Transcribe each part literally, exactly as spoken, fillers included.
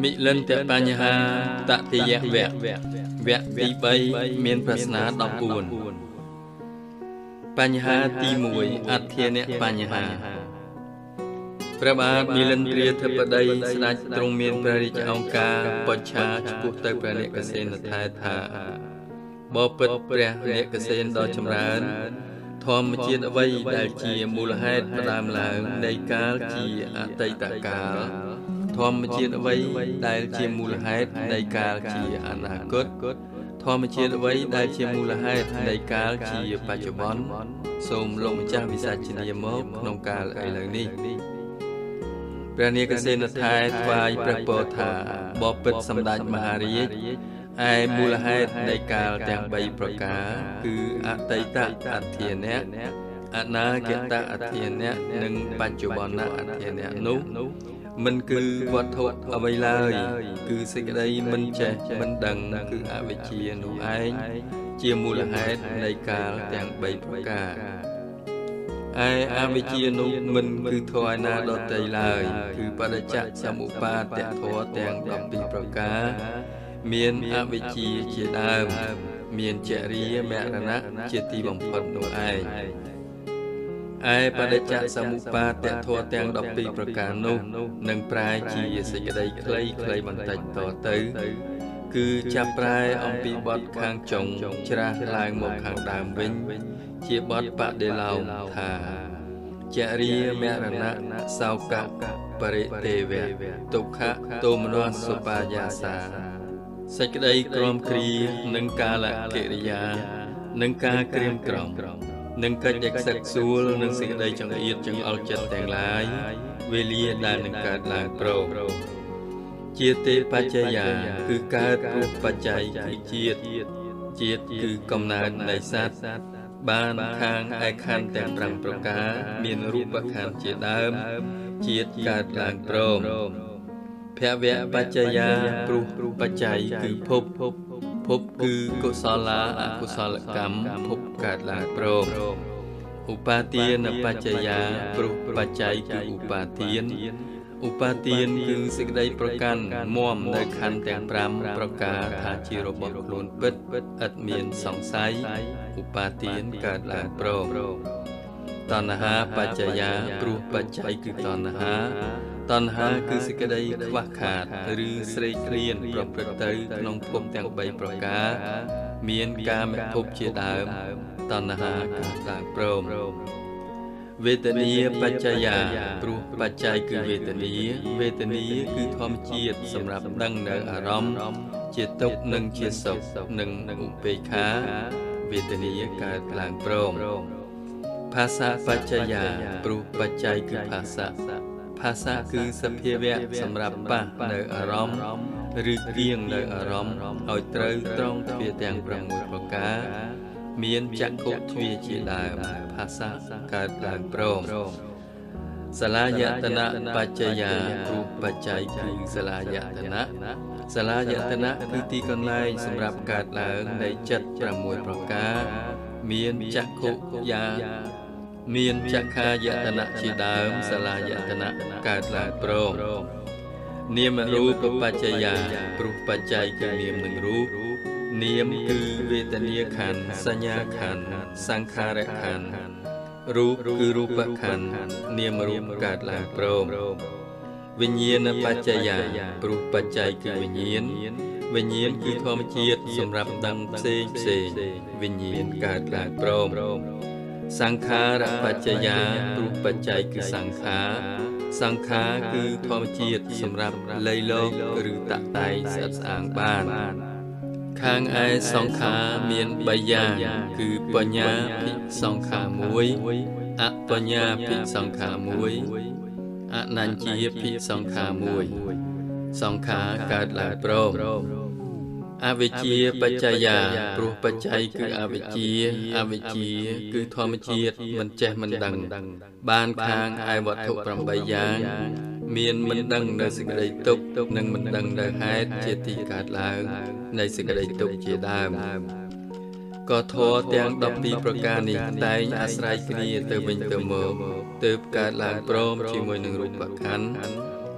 มิเลนเตปัญหาตติยะแวะแวะตีใบเมียนปรัชนาดอกปูนปัญหาตีมวยอัตเทเนปัญหาพระบาทมิเลนเตรียทปไดสดาตรงเมียนประริจองกาปชาชปุตตะประเนกเสนทายธาบ่เปิดเปรเนกเสนดอชำราญธรรมจิตไว้ได้จีมูลเหตุประดามหลังในกาลจีอตัยตกาลธรรมจิตไว้ได้จีมูลเหตุในกาลจีอนาคตธรรมจิตไว้ได้จีมูลเหตุในกาลจีปัจจุบันสมลงจากวิสัชนียมกนงกาลไอเหล่านี้พระเนกเสนทายทวายพระโพธาบ่เปิดสำดัจมหาริยไอมูลเหตุในกาลแต่งใบประกาคืออตัยตะอัตเทเนะอนาเกตะอัตเทเนะหนึ่งปัจจุบันนะอัตเทเนะนุมันคือวัตถุเอาไว้เลยคือสิ่งใดมันเจมันดังคืออวิชีนุไอเจียมูลเหตุในกาลแต่งใบประกาไออวิชีนุมันคือทวายนาดอใจเลยคือปริจจสมุปบาทแต่ทวแต่งดอกปีประกาเมียนอวิชีเจดามเมียนเจริยแมรณะเจติบัมพดนุไอไอปริจจสมุปบาทแต่ทวแต่งดอกปีประกานุหนึ่งปลายจีสิ่งใดใครใครบันตัดต่อเตยคือจับปลายองปีบดข้างจงชราลายหมกข้างดามวิญเจียบดปะเดลาวธาเจริยแมรณะสาวกะปริเตเวตุขะโตมนวสุปายาสาសេចក្តីក្រមគ្រានឹងកាលកិរិយានឹងការក្រៀមក្រំនឹងកិច្ចខ្សឹកសួលនឹងសេចក្តីចង្អៀតចង្អុលចិត្តទាំងឡាយវេលាដែលនឹងកើតឡើងប្រោជាទេបច្ចយាគឺកើតរូបបច្ច័យគឺជាតិជាតិគឺកំណើតនៃសត្វបានខាងឯខណ្ឌទាំងប្រាំប្រការមានរូបខណ្ឌជាដើមជាតិកើតឡើងប្រោភវៈបច្ចយាព្រោះបច្ច័យគឺភពភពគឺកុសលាអកុសលកម្មភពកើតឡើងប្រោឧបាទានបច្ចយាព្រោះបច្ច័យគឺឧបាទានឧបាទានគឺសេចក្តីប្រកាន់មាំនៅខណ្ឌទាំងប្រាំប្រការថាជារបស់ខ្លួនពិតឥតមានសង្ស័យឧបាទានកើតឡើងប្រោតណ្ហាបច្ចយាព្រោះបច្ច័យគឺតណ្ហាតណ្ហាគឺសេចក្តីខ្វះខាតឬស្រេកឃ្លានប្រព្រឹត្តទៅក្នុងភពទាំងបីប្រការមានកាមភពជាដើមតណ្ហាកើតឡើងព្រមវេទនាបច្ចយាព្រោះបច្ច័យគឺវេទនាវេទនាគឺធម្មជាតិសម្រាប់ដឹងនៅអារម្មណ៍ជាទុក្ខនិងជាសុខនិងឧបេក្ខាវេទនាកើតឡើងព្រមភាសាបច្ចយាព្រោះបច្ច័យគឺភាសាភាសាគឺសភាវៈសម្រាប់ប៉ះនៅអារម្មណ៍ឬគៀងនៅអារម្មណ៍ឲ្យត្រូវត្រង់ទ្វាទាំងប្រាំមួយប្រការមានចក្ខុទ្វាជាដើមភាសាកើតឡើងព្រមសាលាយតនៈបច្ចយាព្រោះបច្ច័យគឺសាលាយតនៈសាលាយតនៈគឺទីកន្លែងសម្រាប់កើតឡើងនៃចិត្តប្រាំមួយប្រការមានចក្ខុយាមានចក្ខាយតនៈជាដើមសាលាយតនៈកើតឡើងព្រមនាមរូបបច្ចយាព្រោះបច្ច័យគឺនាមនិងរូបនាមគឺវេទនាខណ្ឌសញ្ញាខណ្ឌសង្ខារខណ្ឌរូបគឺរូបខណ្ឌនាមរូបកើតឡើងព្រមវិញ្ញាណបច្ចយាព្រោះបច្ច័យគឺវិញ្ញាណវិញ្ញាណគឺធម្មជាតិសម្រាប់ដឹងផ្សេងផ្សេងវិញ្ញាណកើតឡើងព្រមសង្ខារបច្ចយាព្រោះបច្ច័យគឺសង្ខារសង្ខារគឺធម្មជាតិសម្រាប់លៃលកឬតាក់តែងស្អិតស្អាងបានខាងឯសង្ខារមានបីយ៉ាងគឺបញ្ញាភិសង្ខារមួយអបញ្ញាភិសង្ខារមួយអនញ្ជាភិសង្ខារមួយសង្ខារកើតឡើងព្រមអវិជ្ជាបច្ចយាព្រោះបច្ច័យគឺអវិជ្ជាអវិជ្ជាគឺធម្មជាតិមិនចេះមិនដឹងបានខាងឯវត្ថុប្រាំបីយ៉ាងមានមិនដឹងនៅសេចក្តីទុក្ខនិងមិនដឹងនៅហេតុជាទីកើតឡើងនៃសេចក្តីទុក្ខជាដើមក៏ធម៌ទាំងដប់ពីរប្រការនេះតែងអាស្រ័យគ្នាទៅវិញទៅមកទើបកើតឡើងព្រមជាមួយនឹងរូបខណ្ឌ ច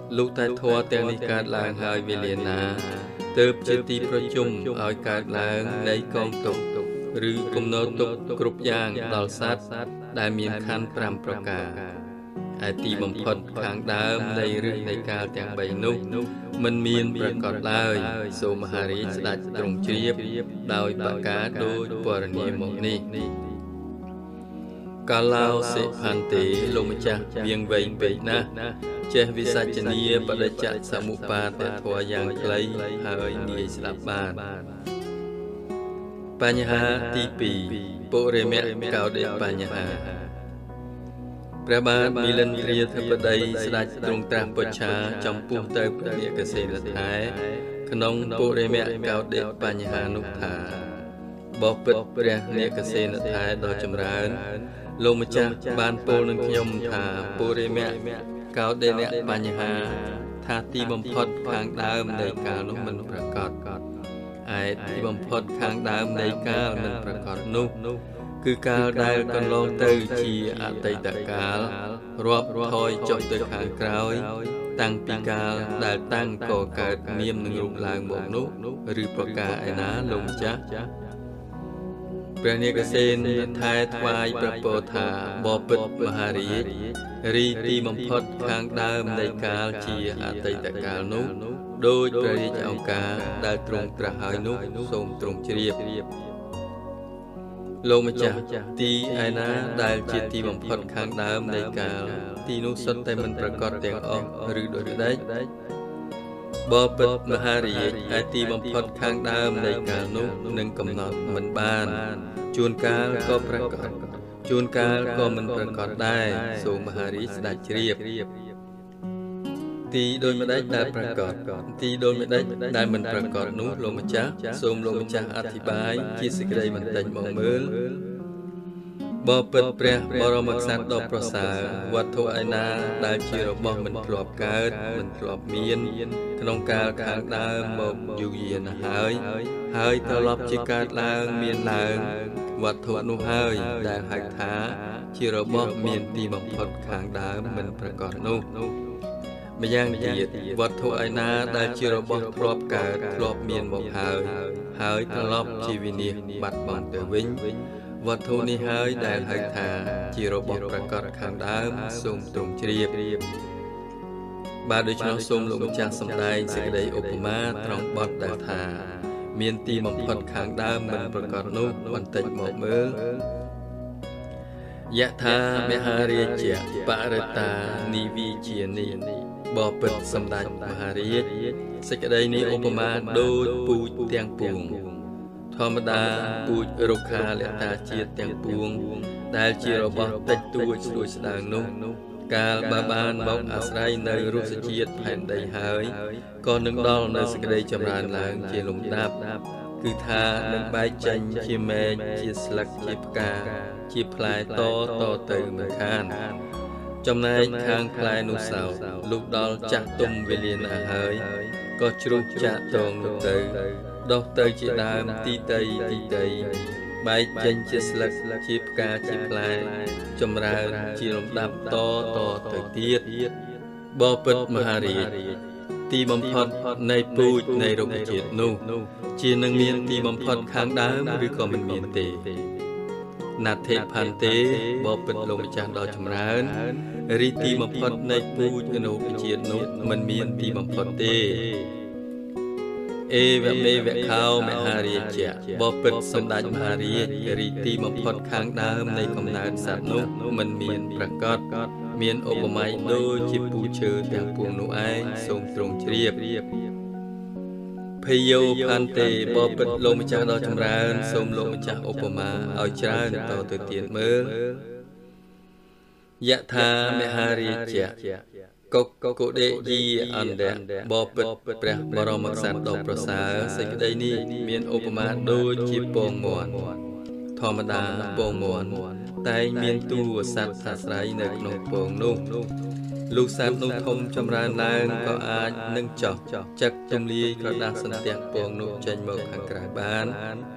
ลูกแต่ทอแต่นิการลางหายเวลีนาเติบจิตตีประชุมเอาการลางในกองตกหรือกำหนดตกกรุบยางดอลซัดได้มีคันปรำประกาไอตีบำพดทางดามในเรื่องในการแต่งใบนุกมันมีนประกอบเลยโสมหาริสดัดตรงเชียบโดยประกาศโดยปรณีมนี้กาลาวเสพันเตลมจักเวียงเวงเปนะเจวิสัจเนียปรจักสมุปาแต่ทวอย่างไกลหายเนียสลับบานปัญหาที่ปีปุเรเมเก่าเดปัญหาพระบาทมิลันเรียธปดัยสดัดตรงตามปชาจำปูเตปเนียเกษตรท้ายขนมปุเรเมเก่าเดปัญหานุธาบอกเปิดเปรียเนียเกษตรท้ายโดยจำรานลงมาจากบ้านโปนึงยมธาปุเรเมเก่าเดเนปัญหาธาตีบำพดข้างดามในกาลมันประกอบไอตีบำพดข้างดามในกาลมันประกอบนุคือการได้กันลองเตยชีอติตกาลรวบถอยจบตัวขางกราวตั้งปีกาลได้ตั้งก่อเกิดเมียมหนึ่งรูปลางบอกนุหรือประกาศไอ้นาลงจักเปรเนกเซนทายทวายประโปธาบอปิดมหารีรีตีบำพดข้างดามในกาลชีอติตกาลนุโดยประเจ้ากาได้ตรงตระหายนุทรงตรงเฉียบลงมาจากตีไอนาได้จิตตีบำพดข้างดามในกาลตีนุสแต่มันประกอบแต่งออกหรือโดยได้บอปิดมหารีไอตีบำพดข้างดามในกาลนุหนึ่งกำหนดมันบานจูนกาลก็ประกอบจูนกาลก็มันประกอบได้สูงมหารีสดัดเฉียบตีโดยไม่ได้ได้ประกอบตีโดยไม่ได้ได้มันประกอบนู้ลงมาจ้าส่งลงมาจ้าอธิบายคิดสิ่งใดมันแต่งมองเมื่อบอเปิดเปรียบรมสัตว์ดอกประสาวัตถุไอนาได้ชีรบมันกรอบเกิดมันกรอบเมียนขนมกาขางดาวมองอยู่เย็นหายหายตลอดจิกาลางเมียนลางวัตถุนู้หายได้หายท้าชีรบเมียนตีบำพดขางดาวมันประกอบนู้ไม่ย่างดีวัตถุไอนาได้ชีรบครอบกาครอบเมียนบอกหายหายตลอดชีวินีบัดบอนเตวิงวัตถุนี้หายได้หายทาชีรบประกอบข้างดามทรงตรงเฉียบบาดโดยเฉพาะทรงลงจากสำได้สิ่งใดอุปมาตรองบอดได้ทาเมียนตีบำพดข้างดามมันประกอบนุวันติดหมอกเมื่อยะธามหาเรียเจปารตานิวิเจียนีบอเปิดสำได้มหาเรียสิ่งใดนี้อุปมาโดยปูเตียงปูงธรรมดาปูรุคาและตาเจียเตียงปูงได้จีรบติดตัวช่วยแสดงนุกาลบาบานบอกอาศัยในรูสเจียแผ่นใดหายก่อนหนึ่งดอลในสิ่งใดจำรานหลังเจลมดับคือทาหนึ่งใบจันเชียเมเชียสลักเชียกาชีพลายต่อต่อเติมเหมือนกันจำนายทางพลายนุสาวลูกดอลจักตุ่มเวลีนาหายก็ชรุจักตรงนุเตยดอกเตยจีดามตีเตยตีเตยใบจันเชียสลักเชียกาชีพลายจำรานชีลมดับต่อต่อเติมเทียดบอปิดมหารีตีบำพดในปูในโรคจิตนูจีนังเมียนตีบำพดข้างดามหรือก็มันเมียนเตนาเทพันเตบอปิดลงจากดอกจำรานรีตีบำพดในปูในโรคจิตนูมันเมียนตีบำพดเตเอเวเมเวข้าวมหารีเจบอปิดสมดัยมหารีรีตีบำพดข้างดามในกำนันสัตว์นูมันเมียนประกอบเมียนอุปมาโดยจิปูเชิดแต่ปวงนูไอทรงตรงเฉียบพโยพันเตบอปิดลงมาจากดอกจำรานทรงลงมาจากอุปมาเอาจานต่อตัวเตียนเมื่อยะธามหารีเจกกกุเดยีอันเดบอปิดเปรบรมสัตว์ดอกประสาสิ่งใดนี้เมียนอุปมาโดยจิปวงมวนธรรมดาปวงมวนแต่เมียนตัวสัตว์สัตว์ไรในขนมปงนุ่งลูกสัตว์นุ่งทมจำรานนางก็อาจนึ่งจอกจักจมลีกระดาษสันเตียงปงนุ่งใจหมกขังกระบาน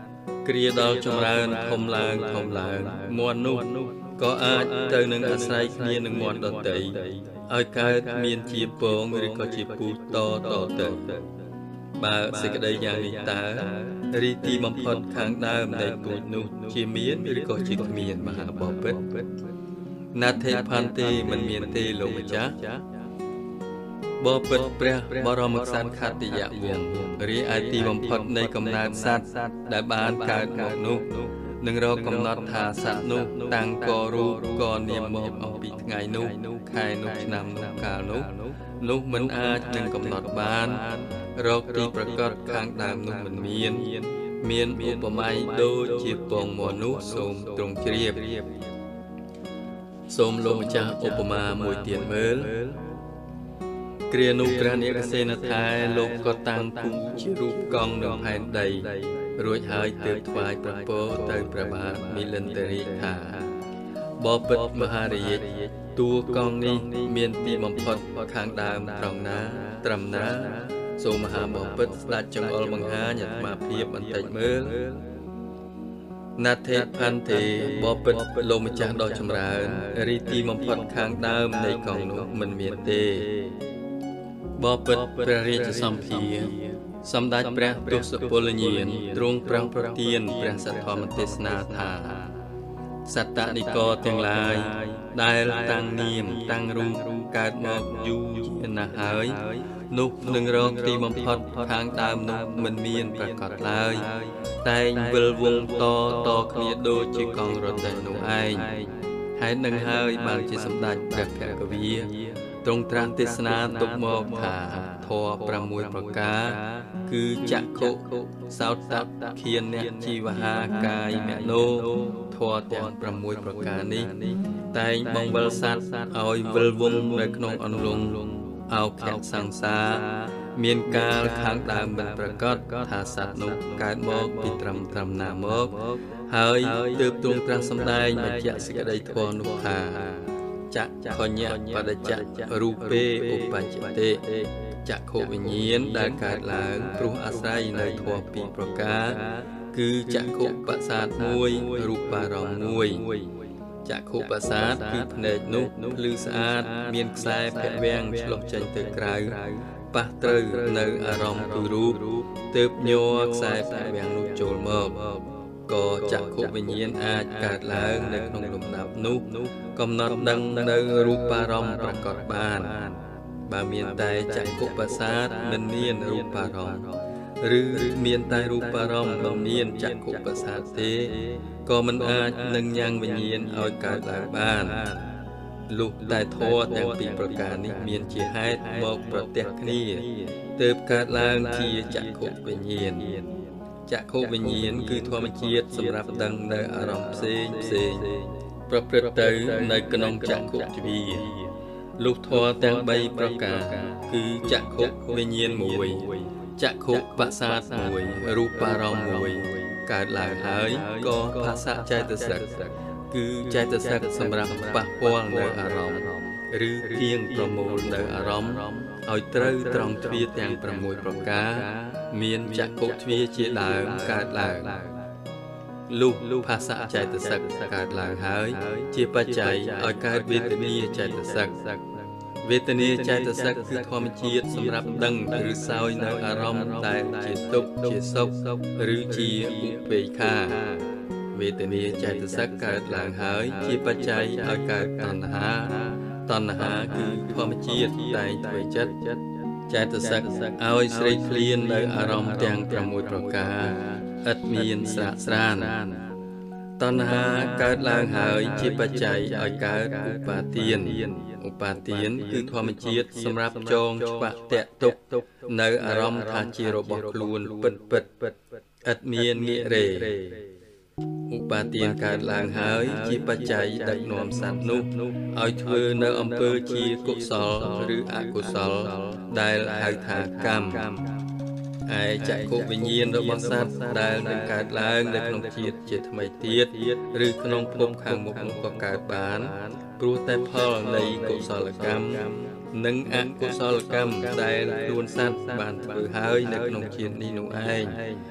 គ្រាដល់ចម្រើនធំឡើងធំឡើងមាន់នោះក៏អាចទៅនឹងអាស្រ័យគ្នានឹងមាន់ដទៃឲ្យកើតមានជាពងឬក៏ជាពូជតតទៅបើសេចក្តីយ៉ាងនេះតើរីទីបំផុតខាងដើមនៃពូជនោះជាមានឬក៏ជាគ្មានមហាបពិតណាថេផន្តិមិនមានទេលោកម្ចាស់បពិតព្រះបរមក្សត្រខត្តយៈវង្សរីឯទីបំផុតនៃកំណើតសត្វដែលបានកើតមកនោះនឹងរកកំណត់ថាសត្វនោះតាំងករូបកនាមមកអំពីថ្ងៃនោះខែនោះឆ្នាំនោះកាលនោះនោះមិនអាចនឹងកំណត់បានរកទីប្រកបខាងដើមនោះមិនមានមានឧបមាដូចជាពងមាន់នោះសូមទ្រង់ជ្រាបសូមលោកម្ចាស់ឧបមាមួយទៀតមើលគ្រានោះព្រះនាគសេនថែលោកក៏តាំងគូជារូបកង់នៅផែនដីរួចហើយទើបថ្វាយព្រះពរទៅព្រះបាទមីលិន្ទរីថាបពិតមហារាជតួកង់នេះមានទីបំផុតខាងដើមត្រង់ណាត្រឹមណាសូមមហាបពិតស្ដេចចង្អុលបង្ហាញអាត្មាភាពបន្តិចមើលណាថេផន្តិបពិតលោកម្ចាស់ដ៏ចម្រើនរីទីបំផុតខាងដើមនៃកង់នោះមិនមានទេបពិតព្រះរាជសម្ភារសម្ដេចព្រះទសពលញាណទ្រង់ប្រងប្រទានព្រះសទ្ធម្មទេសនាថាសត្តនិកទាំងឡាយដែលតាំងនាមតាំងរូបកើតមកយូរជាណាស់ហើយនោះនឹងរកទីបំផុតខាងដើមនោះមិនមានប្រកបឡើយតែងវិលវងតតគ្នាដូចជាកង់រទេះនោះឯងហើយនឹងហើយបានជាសម្ដេចព្រះភគវីទ្រង់ត្រាស់ទេសនាទុកមកថាធម៌ប្រាំមួយប្រការគឺចក្ខុសោតតឃានអ្នកជីវហាកាយមនោធម៌ទាំងប្រាំមួយប្រការនេះតែងបង្វិលសត្វឲ្យវិលវងនៅក្នុងអន្លង់អោខៈសង្សារមានកាលខាងដើមមិនប្រកបថាសត្វនោះកើតមកពីត្រឹមត្រឹមណាមកហើយទើបទ្រង់ត្រាស់សម្ដែងបញ្ជាក់សេចក្តីធម៌នោះថាចក្ខញ្ញបដិចៈរូពេឧបច្ចតិចក្ខុវិញ្ញាណដែលកើតឡើងព្រោះអាស្រ័យនៅធម៌ពីរប្រការគឺចក្ខុបសាទមួយរូបារម្មណ៍មួយចក្ខុបសាទគឺភ្នែកនោះភ្លឺស្អាតមានខ្សែភវាំងឆ្លុះចេញទៅក្រៅប៉ះត្រូវនៅអារម្មណ៍គឺរូបទើបញ័រខ្សែភវាំងនោះចូលមកក៏ចក្ខុវិញ្ញាណអាចកើតឡើងនៅក្នុងលំដាប់នោះកំណត់ដឹងនៅរូបារម្មណ៍ប្រកបបានបើមានតែចក្ខុបសាទមិនមានរូបារម្មណ៍ឬមានតែរូបារម្មណ៍មិនមានចក្ខុបសាទទេក៏មិនអាចនឹងញ៉ាំងវិញ្ញាណឲ្យកើតឡើងបានលុះតែធម៌ទាំងពីរប្រការនេះមានជាហេតុមកប្រទះគ្នាទើបកើតឡើងជាចក្ខុវិញ្ញាណចក្ខុវិញ្ញាណគឺធម្មជាតិសម្រាប់ដឹងនៅអារម្មណ៍ផ្សេងផ្សេងប្រព្រឹត្តទៅនៅក្នុងចក្ខុទ្វារលុះធម៌ទាំងបីប្រការគឺចក្ខុវិញ្ញាណមួយចក្ខុបសាទមួយរូបារម្មណ៍មួយកើតឡើងហើយក៏ភាសៈចេតសិកគឺចេតសិកសម្រាប់ប៉ះពាល់នៅអារម្មណ៍ឬគៀងប្រមូលនៅអារម្មណ៍ឲ្យត្រូវត្រង់ទ្វារទាំងប្រាំមួយប្រការមានចក្ខុទ្វារជាដើមកើតឡើងលុះភាសៈចេតសិកកើតឡើងហើយជាបច្ច័យឲ្យកើតវេទនាចេតសិកវេទនាចេតសិកគឺធម្មជាតិសម្រាប់ដឹងឬសោយនៅអារម្មណ៍ដែលជាទុក្ខជាសុខឬជាឧបេក្ខាវេទនាចេតសិកកើតឡើងហើយជាបច្ច័យឲ្យកើតតណ្ហាតណ្ហាគឺធម្មជាតិតែងធ្វើចិត្តចេតសិកឲ្យស្រេកឃ្លាននៅអារម្មណ៍ទាំងប្រាំមួយប្រការឥតមានស្រាកស្រានតណ្ហាកើតឡើងហើយជាបច្ច័យឲ្យកើតឧបាទានឧបាទានគឺធម្មជាតិសម្រាប់ចងច្បាក់តាក់ទុកនៅអារម្មណ៍ថាជារបស់ខ្លួនពិតពិតឥតមានងាករេឧបាទានកើតឡើងហើយជាបច្ច័យដឹកនាំសត្វនោះឲ្យធ្វើនៅអំពើជាកុសលឬអកុសលដែលហៅថាកម្មឯចក្ខុវិញ្ញាណរបស់សត្វដែលនឹងកើតឡើងនៅក្នុងជាតិជាថ្មីទៀតឬក្នុងភពខាងមុខនោះក៏កើតបានព្រោះតែផលនៃកុសលកម្មនិងអកុសលកម្មដែលខ្លួនសត្វបានធ្វើហើយនៅក្នុងជាតិនេះនោះឯងប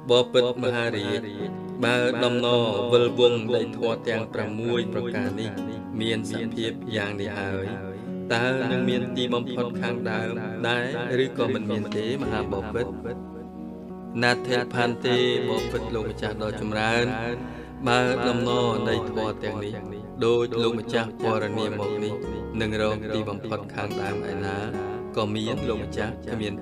បពិតមហារាជបើដំណរវិលវងដីធម៌ទាំងប្រាំមួយប្រការនេះមានសភាពយ៉ាងនេះហើយតើនឹងមានទីបំផុតខាងដើមដែរឬក៏មិនមានទេមហាបពិតណាថេផាន់ទេបពិតលោកម្ចាស់ដ៏ចម្រើនបើដំណរដីធម៌ទាំងនេះដោយលោកម្ចាស់ពរនាមកនេះនឹងរកទីបំផុតខាងដើមឯណាក៏មានលោកម្ចាស់គ្មាន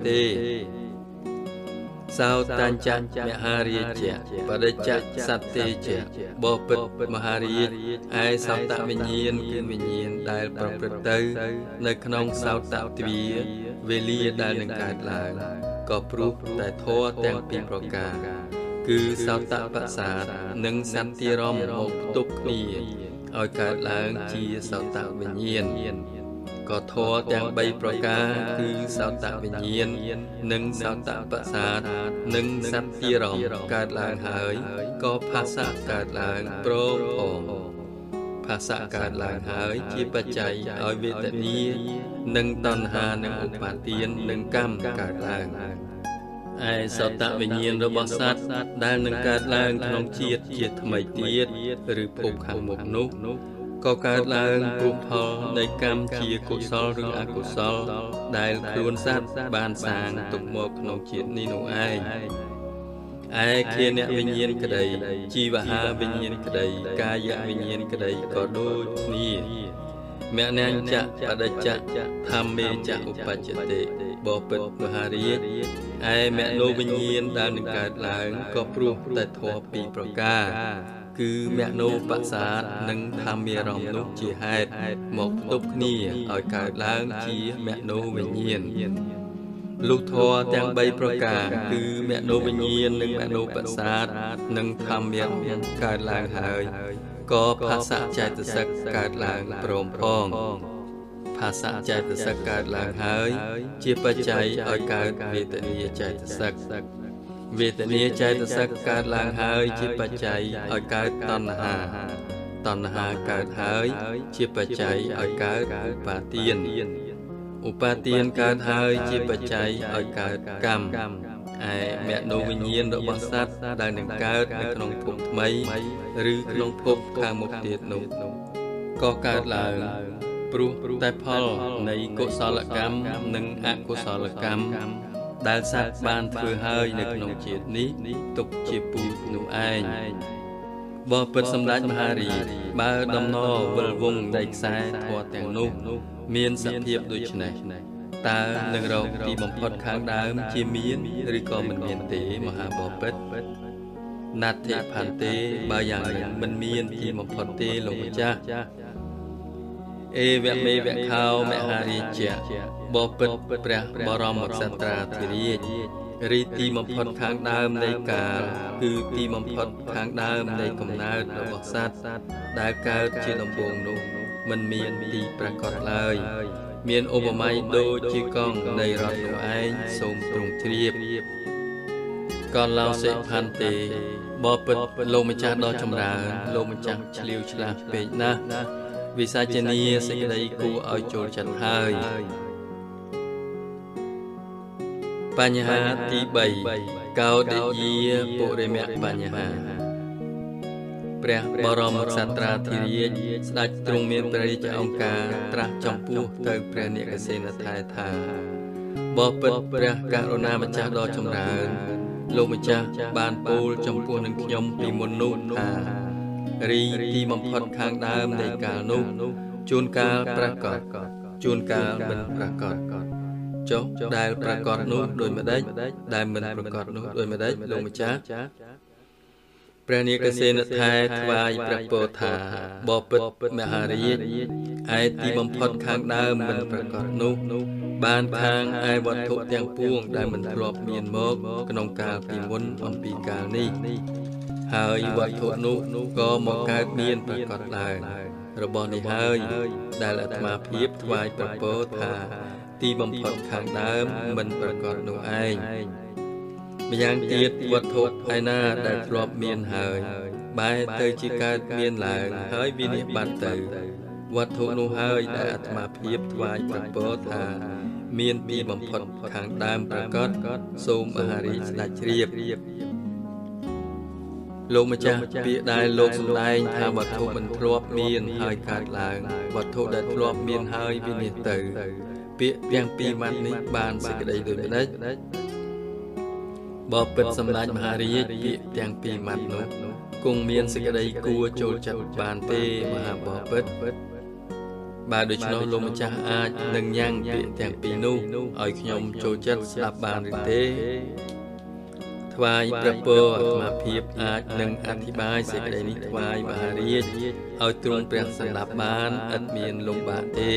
ទេសោតាញ្ចមហារាជៈបដិច្ចសត្ទេជៈបពិតមហារាជឯសោតវិញ្ញាណគឺវិញ្ញាណដែលប្រព្រឹត្តទៅនៅក្នុងសោតទ្វាវេលាដែលនឹងកើតឡើងក៏ព្រោះតែធម៌ទាំងពីរប្រការគឺសោតបសាទនិងសន្តិរមមកផ្ទុកគ្នាឲ្យកើតឡើងជាសោតវិញ្ញាណក៏ធម៌ទាំងបីប្រការគឺសោតវិញ្ញាណនិងសោតបសាទនិងសន្តិរមកើតឡើងហើយក៏ភាសាកើតឡើងព្រមផងភាសាកើតឡើងហើយជាបច្ច័យឲ្យវេទនានិងតណ្ហានិងឧបាទាននិងកម្មកើតឡើងឯសោតវិញ្ញាណរបស់សត្វដែលនឹងកើតឡើងក្នុងជាតិជាថ្មីទៀតឬភពខាងមុខនោះក៏កើតឡើងព្រោះផលនៃកម្មជាកុសលឬអកុសលដែលខ្លួនសត្វបានសាងទុកមកក្នុងជាតិនេះនោះឯងឯគានវិញ្ញាណក្តីជីវហាវិញ្ញាណក្តីកាយវិញ្ញាណក្តីក៏ដូចគ្នាមនាញ្ចៈបដិច្ចៈធម្មេចៈឧបច្ចតិបពិតមហារាជឯមនោវិញ្ញាណដែលនឹងកើតឡើងក៏ព្រោះតែធម៌ពីរប្រការគឺមនោបសាទនិងធម្មារម្មណ៍នោះជាហេតុមកផ្ទុកគ្នាឲ្យកើតឡើងជាមនោវិញ្ញាណលុះធម៌ទាំងបីប្រការគឺមនោវិញ្ញាណនិងមនោបសាទនិងធម្មារម្មណ៍កើតឡើងហើយក៏ភាសៈចេតសិកកើតឡើងព្រមផងភាសៈចេតសិកកើតឡើងហើយជាបច្ច័យឲ្យកើតវេទនាចេតសិកវេទនាចេតសិកកើតឡើងហើយជាបច្ច័យឲ្យកើតតណ្ហាតណ្ហាកើតហើយជាបច្ច័យឲ្យកើតឧបាទានឧបាទានកើតហើយជាបច្ច័យឲ្យកើតកម្មឯមនោវិញ្ញាណរបស់សត្វដែលនឹងកើតនៅក្នុងភពថ្មីឬក្នុងភពខាងមុខទៀតនោះក៏កើតឡើងព្រោះតែផលនៃកុសលកម្មនិងអកុសលកម្មដែលសត្វបានធ្វើហើយនៅក្នុងជាតិនេះទុកជាពូជនោះឯងបពិតសម្ដេចមហារាជបើដំណរវិលវងនៃខ្សែធម៌ទាំងនោះមានសភាពដូច្នេះតើនឹងរកទីបំផុតខាងដើមជាមានឬក៏មិនមានទេមហាបពិតណាត់ទេផាន់ទេបើយ៉ាងនេះមិនមានទីបំផុតទេលោកម្ចាស់អេវមេវខោមហារាជៈបពិតព្រះបរមក្សត្រាធិរាជរីទីបំផុតខាងដើមនៃកាលគឺទីបំផុតខាងដើមនៃកំណើតរបស់សត្វដែលកើតជាដំបូងនោះមិនមានទីប្រកបឡើយមានឧបមាដូចជាកង់នៃរថនោះឯងសូមទ្រង់ជ្រាបកនឡោសិផាន់ទេបពិតលោកម្ចាស់ដ៏ចម្រើនលោកម្ចាស់ឆ្លៀវឆ្លាស់ពេកណាស់វិសាចនីសេចក្តីគួរឲ្យចូលចិត្តហើយបញ្ហាទីបីកោដិយាពុរិមៈបញ្ហាព្រះបរមក្សត្រាធិរាជស្ដេចទ្រង់មានព្រះរាជឱកាសត្រាស់ចំពោះទៅព្រះនាគសេនថៃថាបពិតព្រះករុណាម្ចាស់ដ៏ចម្រើនលោកម្ចាស់បានពោលចំពោះនឹងខ្ញុំពីមុននោះថារីទីបំផុតខាងដើមនៃកាលនោះជួនកាលប្រកបជួនកាលមិនប្រកបចុះដែលប្រកបនោះដោយម្ដេចដែលមិនប្រកបនោះដោយម្ដេចលោកម្ចាស់ព្រះនាគសេនថៃថ្វាយព្រះពោធថាបពិតមហារាជឯទីបំផុតខាងដើមមិនប្រកបនោះបានខាងឯវត្ថុទាំងពួងដែលមិនធ្លាប់មានមកក្នុងកាលពីមុនអំពីកាលនេះហើយវត្ថុនោះក៏មកកើតមានប្រកបឡើងរបស់នេះហើយដែលអាត្មាភាពថ្វាយព្រះពោធថាទីបំផុតខាងដើមមិនប្រកបនោះឯងម្យ៉ាងទៀតវត្ថុឯណាដែលធ្លាប់មានហើយបែរទៅជាកើតមានឡើងហើយវិនិច្ឆ័យបាត់ទៅវត្ថុនោះហើយដែលអាត្មាភាពថ្វាយព្រះពោធថាមានទីបំផុតខាងដើមប្រកបសូមមហារាជស្ដេចជ្រាបលោកម្ចាស់ពាក្យដែលលោកសម្ដែងថាវត្ថុមិនធ្លាប់មានហើយកើតឡើងវត្ថុដែលធ្លាប់មានហើយវិនិច្ឆ័យទៅពាក្យទាំងពីរម៉ាត់នេះបានសេចក្តីដូចម្ដេចបបិទ្ធសម្ដេចមហារាជពាក្យទាំងពីរម៉ាត់នោះគង់មានសេចក្តីគួរចូលចិត្តបានទេមហាបបិទ្ធបើដូច្នោះលោកម្ចាស់អាចនឹងញ៉ាំងពាក្យទាំងពីរនោះឲ្យខ្ញុំចូលចិត្តស្ដាប់បានឬទេថ្វាយព្រះពរអាត្មាភាពអាចនឹងអធិប្បាយសេចក្តីនេះថ្វាយមហារាជឲ្យទ្រង់ព្រះស្ដាប់បានឥតមានលំបាកទេ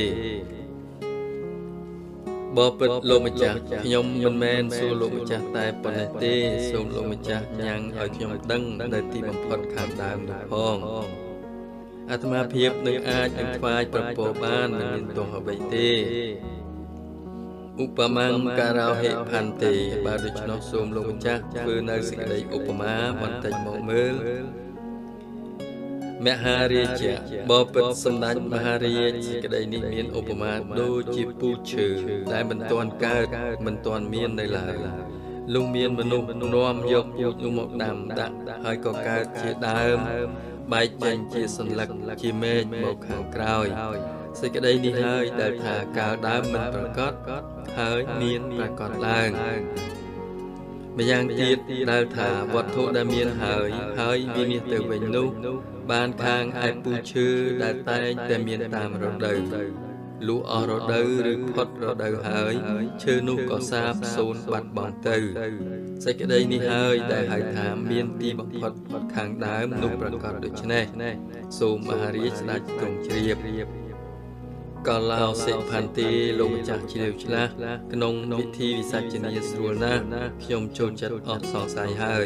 បបិទ្ធលោកម្ចាស់ខ្ញុំមិនមែនសួរលោកម្ចាស់តែប៉ុណ្ណេះទេសូមលោកម្ចាស់ញ៉ាំងឲ្យខ្ញុំដឹងនៅទីបំផុតខាងដើមនោះផងអាត្មាភាពនឹងអាចនឹងថ្វាយព្រះពរបានមិនមានទោសអ្វីទេឧបមាការោហិផន្តិបើដូច្នោះសូមលោកម្ចាស់ធ្វើនៅសេចក្តីឧបមាបន្តិចមកមើលមហារាជបបិទ្ធសម្ដេចមហារាជសេចក្តីនេះមានឧបមាដូចជាពូជឈើដែលមិនទាន់កើតមិនទាន់មាននៅឡើយលុះមានមនុស្សនាំយកពូជនោះមកដាំដាក់ហើយក៏កើតជាដើមបែកចេញជាសន្លឹកជាមែកមកខាងក្រោយសេចក្តីនេះហើយដែលថាកាលដើមមិនប្រកបហើយមានប្រកបឡើងម្យ៉ាងទៀតដែលថាវត្ថុដែលមានហើយហើយវាមានទៅវិញនោះបានខាងឯពូជឈើដែលតែងតែមានតាមរដូវលុះអស់រដូវឬផុតរដូវហើយឈើនោះក៏សាបសូន្យបាត់បង់ទៅសេចក្តីនេះហើយដែលហៅថាមានទីបំផុតខាងដើមនោះប្រកបដូច្នេះសូមមហារាជស្ដេចទ្រង់ជ្រាបកឡោសិផន្តិលោកម្ចាស់ជ្រាវឆ្លាស់ក្នុងវិធីវិសាចនីស្រួលណាស់ខ្ញុំចូលចិត្តអស់សង្ស័យហើយ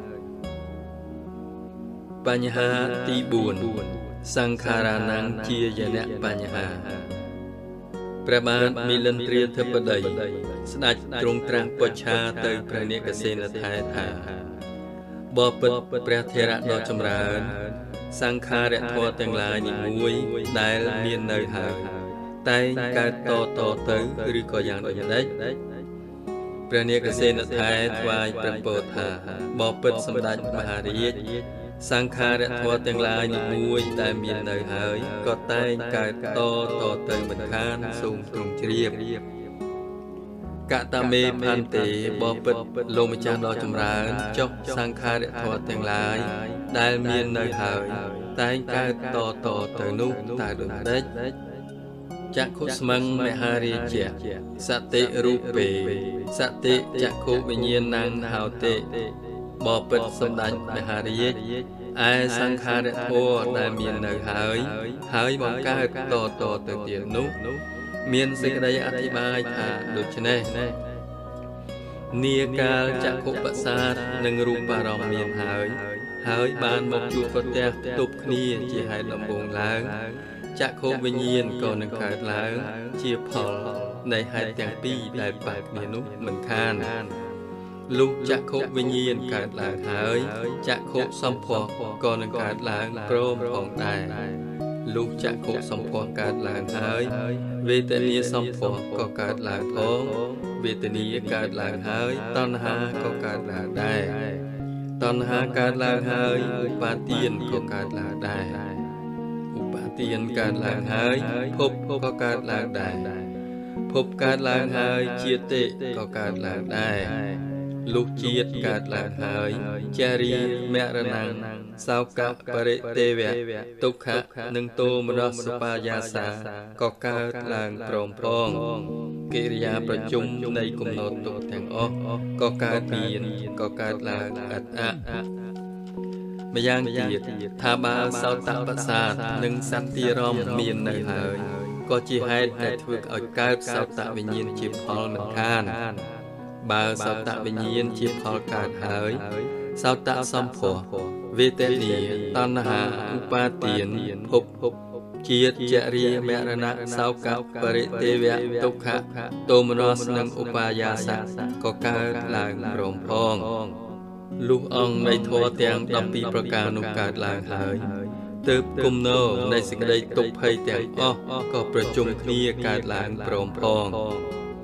បញ្ហាទីបួនសង្ខារាណងជាយនៈបញ្ហាព្រះបាទមីលិន្ទ្រាធិបតីស្ដេចទ្រង់ត្រាស់ពុច្ឆាទៅព្រះនាគសេនថែថាបបិទ្ធព្រះធរៈដ៏ចម្រើនសង្ខារធម៌ទាំងឡាយនីមួយដែលមាននៅហើយតែងកើតតតទៅឬក៏យ៉ាងដូចម្ដេចព្រះនាគសេនថែថ្វាយព្រះពរថាបបិទ្ធសម្ដេចមហារាជសង្ខារធម៌ទាំងឡាយនីមួយដែលមាននៅហើយក៏តែងកើតតតទៅមិនខានសូមទ្រង់ជ្រាបកតមេផន្តិបបិទ្ធលោកម្ចាស់ដ៏ចម្រើនចុះសង្ខារធម៌ទាំងឡាយដែលមាននៅហើយតែងកើតតតទៅនោះតើដូចម្ដេចចក្ខុស្មឹងមហារាជៈសតិរូបេសតិចក្ខុវិញ្ញាណังហោតិបបិទ្ធសម្ដេចមហារាជឯសង្ខារធម៌ដែលមាននៅហើយហើយបង្កើតតតទៅទៀតនោះមានសេចក្តីអធិប្បាយថាដូច្នេះនាកាលចក្ខុបសាទនិងរូបារម្មណ៍មានហើយហើយបានមកជួបប្រទះទប់គ្នាជាហេតុដំបូងឡើងចក្ខុវិញ្ញាណក៏នឹងកើតឡើងជាផលនៃហេតុទាំងពីរដែលបែបគ្នានោះមិនខានលុះចក្ខុវិញ្ញាណកើតឡើងហើយចក្ខុសម្ផស្សក៏នឹងកើតឡើងព្រមផងដែរលុះចក្ខុសម្ផស្សកើតឡើងហើយវេទនាសម្ផស្សក៏កើតឡើងផងវេទនាកើតឡើងហើយតណ្ហាក៏កើតឡើងដែរតណ្ហាកើតឡើងហើយឧបាទានក៏កើតឡើងដែរឧបាទានកើតឡើងហើយភពក៏កើតឡើងដែរភពកើតឡើងហើយជាតិក៏កើតឡើងដែរលុះជាតិកើតឡើងហើយចារីមរណងសោកបរិទេវៈទុក្ខនិងទោមនស្សបាយាសាក៏កើតឡើងព្រមផងកិរិយាប្រជុំនៃគំនរទុក្ខទាំងអស់ក៏កើតមានក៏កើតឡើងអត្តអម្យ៉ាងទៀតថាបើសោតបសាទនិងសន្តិរមមាននៅហើយក៏ជាហេតុដែលធ្វើឲ្យកើតសោតវិញ្ញាណជាផលមិនខានបើសោតវិញ្ញាណជាផលកើតហើយសោតសម្ផស្សវេទនាតណ្ហាឧបាទានភពជាតិចរិយាមរណៈសោកបរិទេវៈទុក្ខទោមនស្សនិងឧបាយាសៈក៏កើតឡើងព្រមផងលុះអង្គនៃធម៌ទាំងដប់ពីរប្រការនោះកើតឡើងហើយទើបគុំនោនៃសេចក្តីទុក្ខភ័យទាំងអស់ក៏ប្រជុំគ្នាកើតឡើងព្រមផង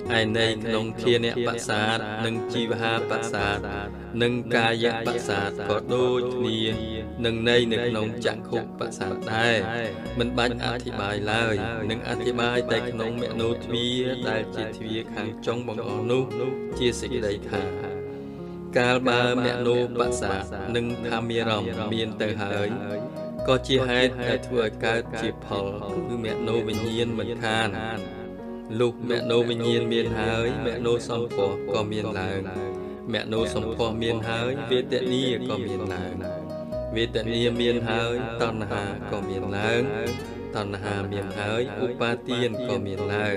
ai này nông thiên nẹ bạc sát nâng chi ha bạc sát nâng ca dạ bạc sát có đôi nia nâng này nâng nông chẳng khúc bạc sát đây mình bạch át thì bài lời nâng át thì bài tại nông mẹ nô thuyết đại chia thuyết hàng trong bằng ổ nô chia sẻ đầy thả ca ba mẹ nô bạc sát nâng tham mê rồng miên tờ hỡi có chia hai đại thừa ca chia phở cứ mẹ nô bình nhiên mình than lúc mẹ nô bình nhiên miên hỡi mẹ nô song phò có miên làng mẹ nô song phò miên hỡi về tệ ni có miên làng về tệ ni miên hỡi tòn hà có miên làng tòn hà miên hỡi upa tiên có miên làng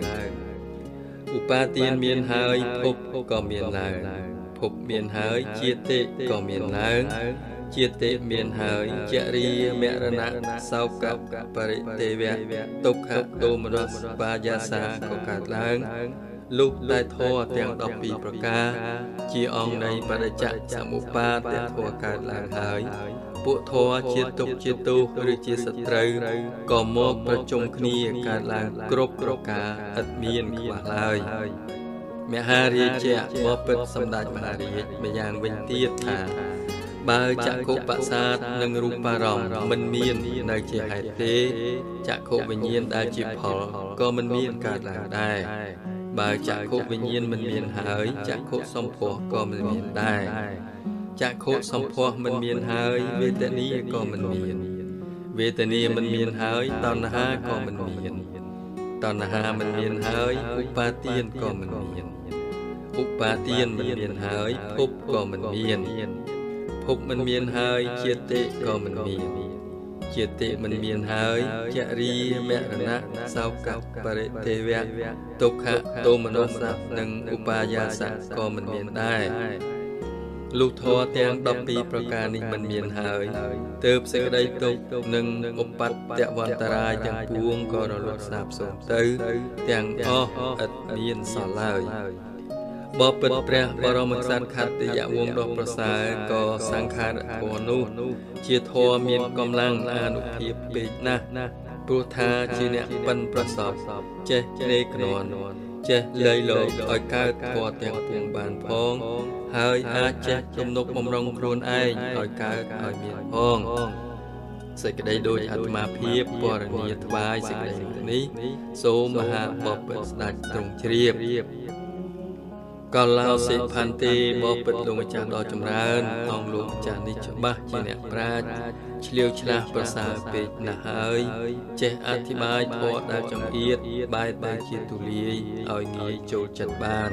upa tiên miên hỡi phúc có miên làng phúc miên hỡi chia tệ có miên làng chia tệ miên hỡi chạ ri mẹ rana sau cặp pari tê vẹt tục hạ đô mơ ba gia sa có cả láng lúc đại thọ tiếng đọc bì bờ ca chi ông này bà đại chạ sa mục ba tiếng thọ cả láng hỡi bộ thọ chia tục chia tu rồi chia sạch trời có mộtประชุมគ្នាcả láng cướp cướp cả ắt miên quả lời mẹ hà ri chạบ่เปิดสำดักมหาเรียไปยังវិញទៀតថា បើចក្ខុបសាទនិងរូបารមណ៍មិនមាននៅជាហេតុទេចក្ខុវិញ្ញាណដែលជាផលក៏មិនមានកើតឡើងដែរបើចក្ខុវិញ្ញាណមិនមានហើយចក្ខុសម្ផស្សក៏មិនមានដែរចក្ខុសម្ផស្សមិនមានហើយវេទនាក៏មិនមានវេទនាមិនមានហើយតណ្ហាក៏មិនមានតណ្ហាមិនមានហើយឧបាទានក៏មិនមានឧបាទានមិនមានហើយភពក៏មិនមានភពមិនមានហើយជាតិក៏មិនមានជាតិមិនមានហើយចរិយាមរណៈសោកបរិទេវៈទុក្ខទោមនស្សៈនិងឧបាយាសៈក៏មិនមានដែរលុះធម៌ទាំងដប់ពីរប្រការនេះមិនមានហើយទើបសេចក្តីទុក្ខនិងឧបត្តវន្តរាយទាំងពួងក៏រលត់សាបសូន្យទៅទាំងអស់ឥតមានសល់ឡើយបបិទ្ធព្រះបរមក្សត្រខត្តយវង្សដ៏ប្រសើរក៏សង្ខារធម៌នោះជាធម៌មានកម្លាំងអានុភាពពេកណាស់ព្រោះថាជាអ្នកប៉ិនប្រសពចេះជ្រេកខ្នាន់ចេះលៃលោកឲ្យកើតធម៌ទាំងពួងបានផងហើយអាចចេះទំនុកបំរុងខ្លួនឯងឲ្យកើតឲ្យមានផងសេចក្តីដូចអាត្មាភាពពរនីថ្វាយសេចក្តីនេះសូមមហាបពិតស្ដេចទ្រង់ជ្រាបកលោសិផន្តិបពិតលោកម្ចាស់ដ៏ចម្រើនអង្គលោកម្ចាស់នេះច្បាស់ជាអ្នកប្រាជ្ញឆ្លៀវឆ្លាស់ប្រសើរពេកណាស់ហើយចេះអធិប្បាយធម៌ដែលចង្អៀតបែបដែលជាទូលាយឲ្យងាយចូលចិត្តបាន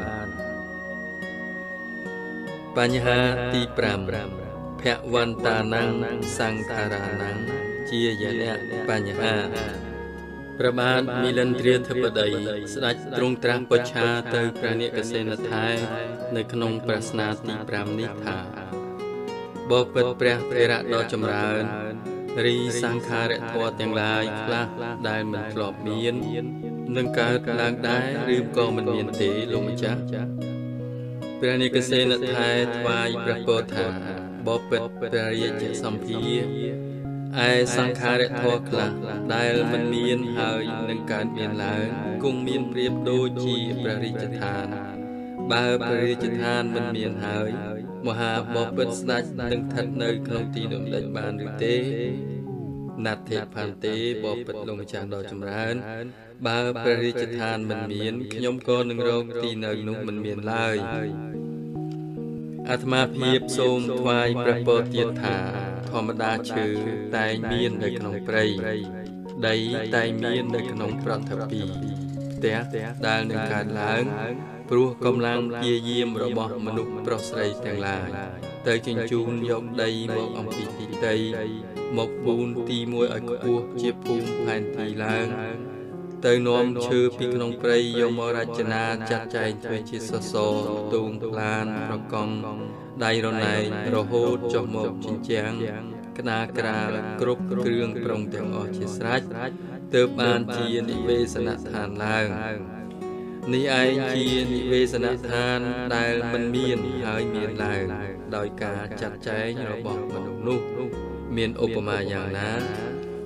បញ្ហាទីប្រាំភវន្តានំសង្ខារានំជាយនៈបញ្ហាព្រះបាទមីលិន្ទ្រាធិបតីស្ដេចទ្រង់ត្រាស់បច្ឆាទៅព្រះនាគសេនថែនៅក្នុងប្រស្នាទីប្រាំនេះថាបបិទ្ធព្រះថេរៈដ៏ចម្រើនរីសង្ខារធម៌ទាំងឡាយខ្លះដែលមិនធ្លាប់មាននឹងកើតឡើងដែរឬក៏មិនមានទេលោកម្ចាស់ព្រះនាគសេនថែថ្វាយព្រះពរថាបបិទ្ធព្រះរាជសម្ភារឯសង្ខារធម៌ខ្លះដែលមិនមានហើយនឹងកើតមានឡើងគង់មានប្រៀបដូចជាព្រះរាជឋានបើព្រះរាជឋានមិនមានហើយមហាបពិតស្ដេចនឹងស្ថិតនៅក្នុងទីនោះដេចបានឬទេណដ្ឋិផន្តិបពិតលោកម្ចាស់ដ៏ចម្រើនបើព្រះរាជឋានមិនមានខ្ញុំក៏នឹងរកទីនៅនោះមិនមានឡើយអាត្មាភាពសូមថ្វាយព្រះពរទៀតថាធម្មតាឈើតែងមាននៅក្នុងព្រៃដីតែងមាននៅក្នុងប្រតិពីផ្ទះដែលនឹងកើតឡើងព្រោះកម្លាំងព្យាយាមរបស់មនុស្សប្រុសស្រីទាំងឡាយទៅជញ្ជូនយកដីមកអំពីទីដីមកពូនទីមួយឲ្យខ្ពស់ជាភូមិផែនទីឡើងទៅនាំឈើពីក្នុងព្រៃយកមករចនាចាត់ចែងធ្វើជាសសរទូងផ្លានប្រកង់ដៃរណែងរហូតចុះមកជញ្ជាំងក្តារក្រាលគ្រប់គ្រឿងប្រុងទាំងអស់ជាស្រេចទើបបានជានិវេសនដ្ឋានឡើងនេះឯងជានិវេសនដ្ឋានដែលមិនមានហើយមានឡើងដោយការចាត់ចែងរបស់មនុស្សនោះមានឧបមាយ៉ាងណាប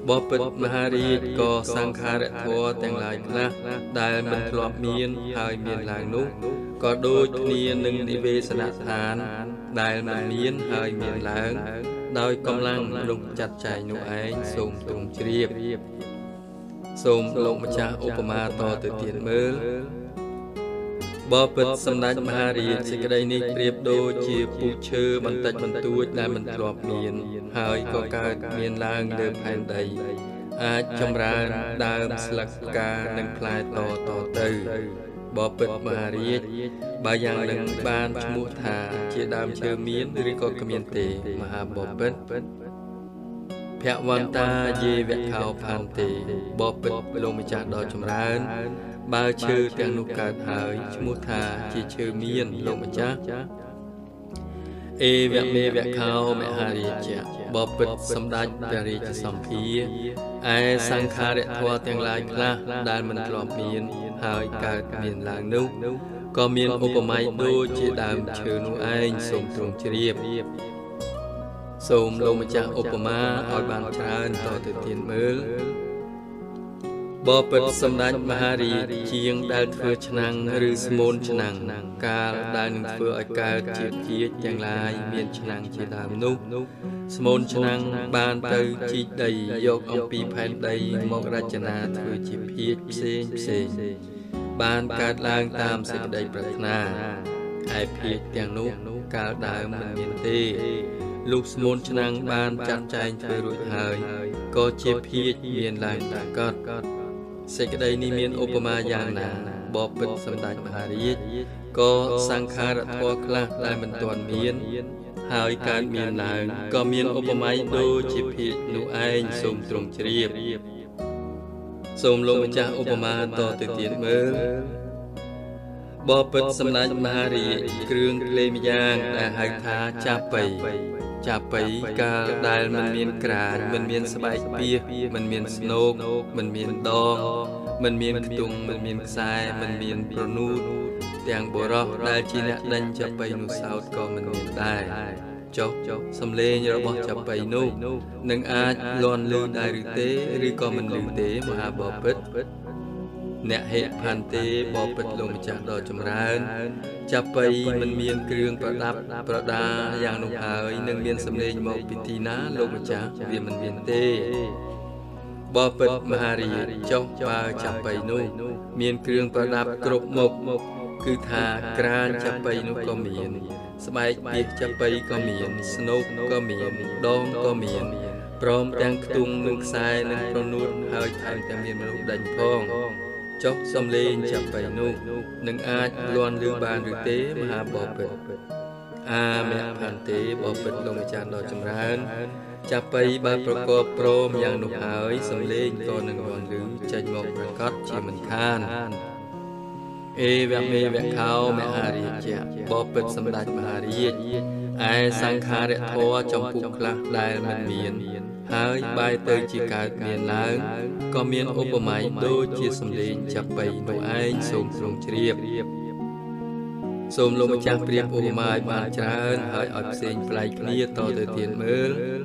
บอปิดมหารีก็สังขารทัวแต่งหลายคณะได้มันกลอบเมียนหายเมียนหลางนุก็โดยเนียหนึ่งในเวสนาฐานได้มันเมียนหายเมียนหลางโดยกำลังลงจัดใจนุไอส่งตรงเรียบส่งลงมาจากอุปมาต่อตัวเตียนเมื่อบอปิดสำนักมหารีสิกได้นี้เปรียบโดยจีปูเชอมันตัดมันตัวได้มันกลอบเมียนหายก็การเมียนลางเดิมแผ่นใดอาจจำราดามสลักกาหนึ่งพลายต่อต่อเตยบอปิดมหารีบายังหนึ่งบานชมุธาเจดามเชอเมียนหรือก็กเมียนเตมหาบอปิดแพะวันตาเยเวะเขาพันเตบอปิดลงมาจากดอกจำรานบาชื่อเตียงนุกาหายชมุธาจีชื่อเมียนลงมาจากเอเวะเมเวะเขาเมหารีเจบอปิดสำดัดเปรีจสัมพีไอสังขารทัวเตียงลายคลาด้านมันกลอบเมียนหายการเมียนลางนุก็เมียนอุปมาโดยจีดามเชื่อนุไอส่งตรงเรียบส่งลงมาจากอุปมาเอาบางชานต่อติดเตียนมือบอปิดสำนักมหารีเชียงได้เถื่อชนังหรือสมุนชนังกาลได้หนึ่งเถื่ออากาศเจียดเจียดอย่างไรเมียนชนังเจียดามนุสมุนชนังบานเตยจีใดยกองปีแผ่นใดมกราชนาเถื่อจีเพียเซนเซนบานการล้างตามสิ่งใดปรารถนาไอเพียอย่างนุกาลได้มันเมียนเตลูกสมุนชนังบานจัดใจเถื่อรุ่ยหายก็เจียเพียเมียนลายตากอดเสกได้นิเมียนอุปมาอย่างนาบอปิดสำนักมหารีก็สังขารทัวคลาได้มันตอนเมียนหายการเมียนลางก็เมียนอุปมาโดจิพินุไอส่งตรงเรียบส่งลงมาจากอุปมาต่อติดเตียนเมื่อบอปิดสำนักมหารีเครื่องเคลมยางแต่หายทาจับไปจับไปกาได้มันเมียนกราดมันเมียนสบายเปียมันเมียนสโนกมันเมียนดองมันเมียนตุงมันเมียนทรายมันเมียนโปรนูดแต่งบัวรอได้จีน่ดันจับไปนูสาวก็มันเมียนได้จบสำเร็จเราบอกจับไปนูหนึ่งอาจลอนลือได้หรือเตหรือก็มันลือเตมหาบอปิดเนเหตุพันเตบอปิดลงมาจากดอกจำรานจับไปมันเมียนเครื่องประดับประดาอย่างนุ่งหายหนึ่งเมียนสำเร็จมองปิตีนาลงมาจากเวียนมันเมียนเตบอปิดมหารีเจ้าป่าจับไปนู่เมียนเครื่องประดับกรบหมกคือทากรานจับไปนู่ก็เมียนสบายเปียจับไปก็เมียนสนุกก็เมียนดองก็เมียนพร้อมแต่งตุงหนึ่งสายหนึ่งประนุษหายทางแต่เมียนมนุษย์ดันพองจบสำเร็จจับไปนู่หนึ่งอาจล้วนลือบานหรือเตมหาบอปิดอาเมพันเตบอปิดลงมาจากดอกจำรานจับไปบาประกอบโปรมอย่างนุ่งหายสำเร็จก็หนึ่งวันหรือใจหมอกประกอบชีมันคานเอเวเมเวเขาเมหารีเจบอปิดสำนักมหารีไอสังขารทัวจำปุกละได้มันเมียนหายใบเตยจีกาเมียนล้างก็เมียนอุปมาโดยจีสำเร็จจับไปนุ่งไอส่งตรงเรียบส่งลงมาจากเปรียบอุปมาบานจานหายอดเสียงปลายเคลียต่อเตียนเมื่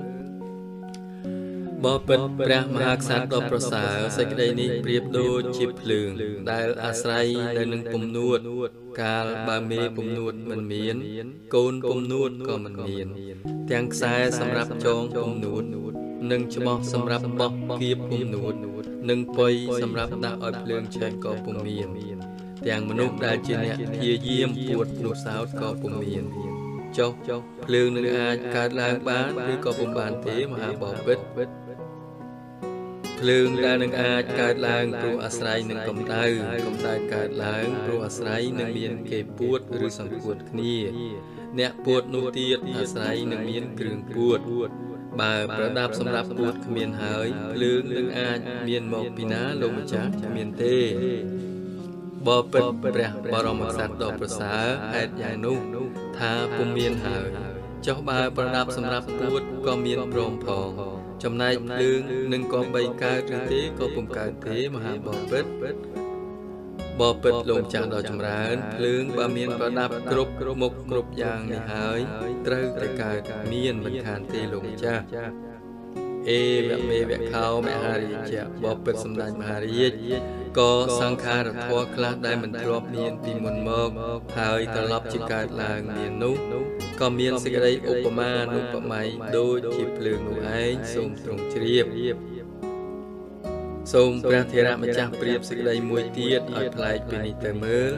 อบอปิดพระมหากษัตริย์ดอกประสาสักใดนี้เปรียบโดยจีบลึงได้อาศัยในหนึ่งปุ่มนวดกาลบาเมปุ่มนวดมันเมียนโกนปุ่มนวดก็มันเมียนแทงสายสำหรับจองปุ่มนวดหนึ่งฉบับสำหรับบอกเกียบปุ่มนวดหนึ่งปอยสำหรับดาวอ้อยเพลิงแฉกก็ปุ่มเมียนแทงมนุษย์ได้จีเนเพียเยี่ยมปวดนุสาวก็ปุ่มเมียนจบเพลิงหนึ่งอาจการล้างบ้านหรือก็ปุ่มบานเทมหาบอปิดเพลิงได้หนึ่งอาจการล้างปลุกอาศัยหนึ่งกำไดกำไดการล้างปลุกอาศัยหนึ่งเมียนเก็บปวดหรือสังปวดนี้เนะปวดนูเตียดอาศัยหนึ่งเมียนเครื่องปวดบาประดับสำหรับปวดเมียนหายเพลิงหนึ่งอาจเมียนหมอกปีนาลงมาจากเมียนเตบอปิดพระบรมกษัตริย์ดอกประสาแอดยานุทาปุ่มเมียนหายเจ้าบาประดับสำหรับปวดก็เมียนโปร่งพองจำนายเพลิงหนึ่งกองใบกาหรือเตก็ปุ่มกาเตมหาบอปิดบอปิดลงจากดอกจำรานเพลิงบาเมียนประดับกรบมกกรบอย่างในหายเตรแต่กาเมียนบรรคานเตลงจ้าเอวะเมวะเขามหาริยะบอปิดสำนักมหาริยะก็สังขารทวคลาได้มันทรวบเมียนปีมุนมกหายตลบจิกาลางเมียนนุก็เมียนสิกได้อุปมานุปไมยโดยจีเพลิงนุไอทรงตรงเฉียบทรงพระเทระมาจากเปรียบสิกได้มวยเตียดอ่อยพลายเป็นนิเตเมอ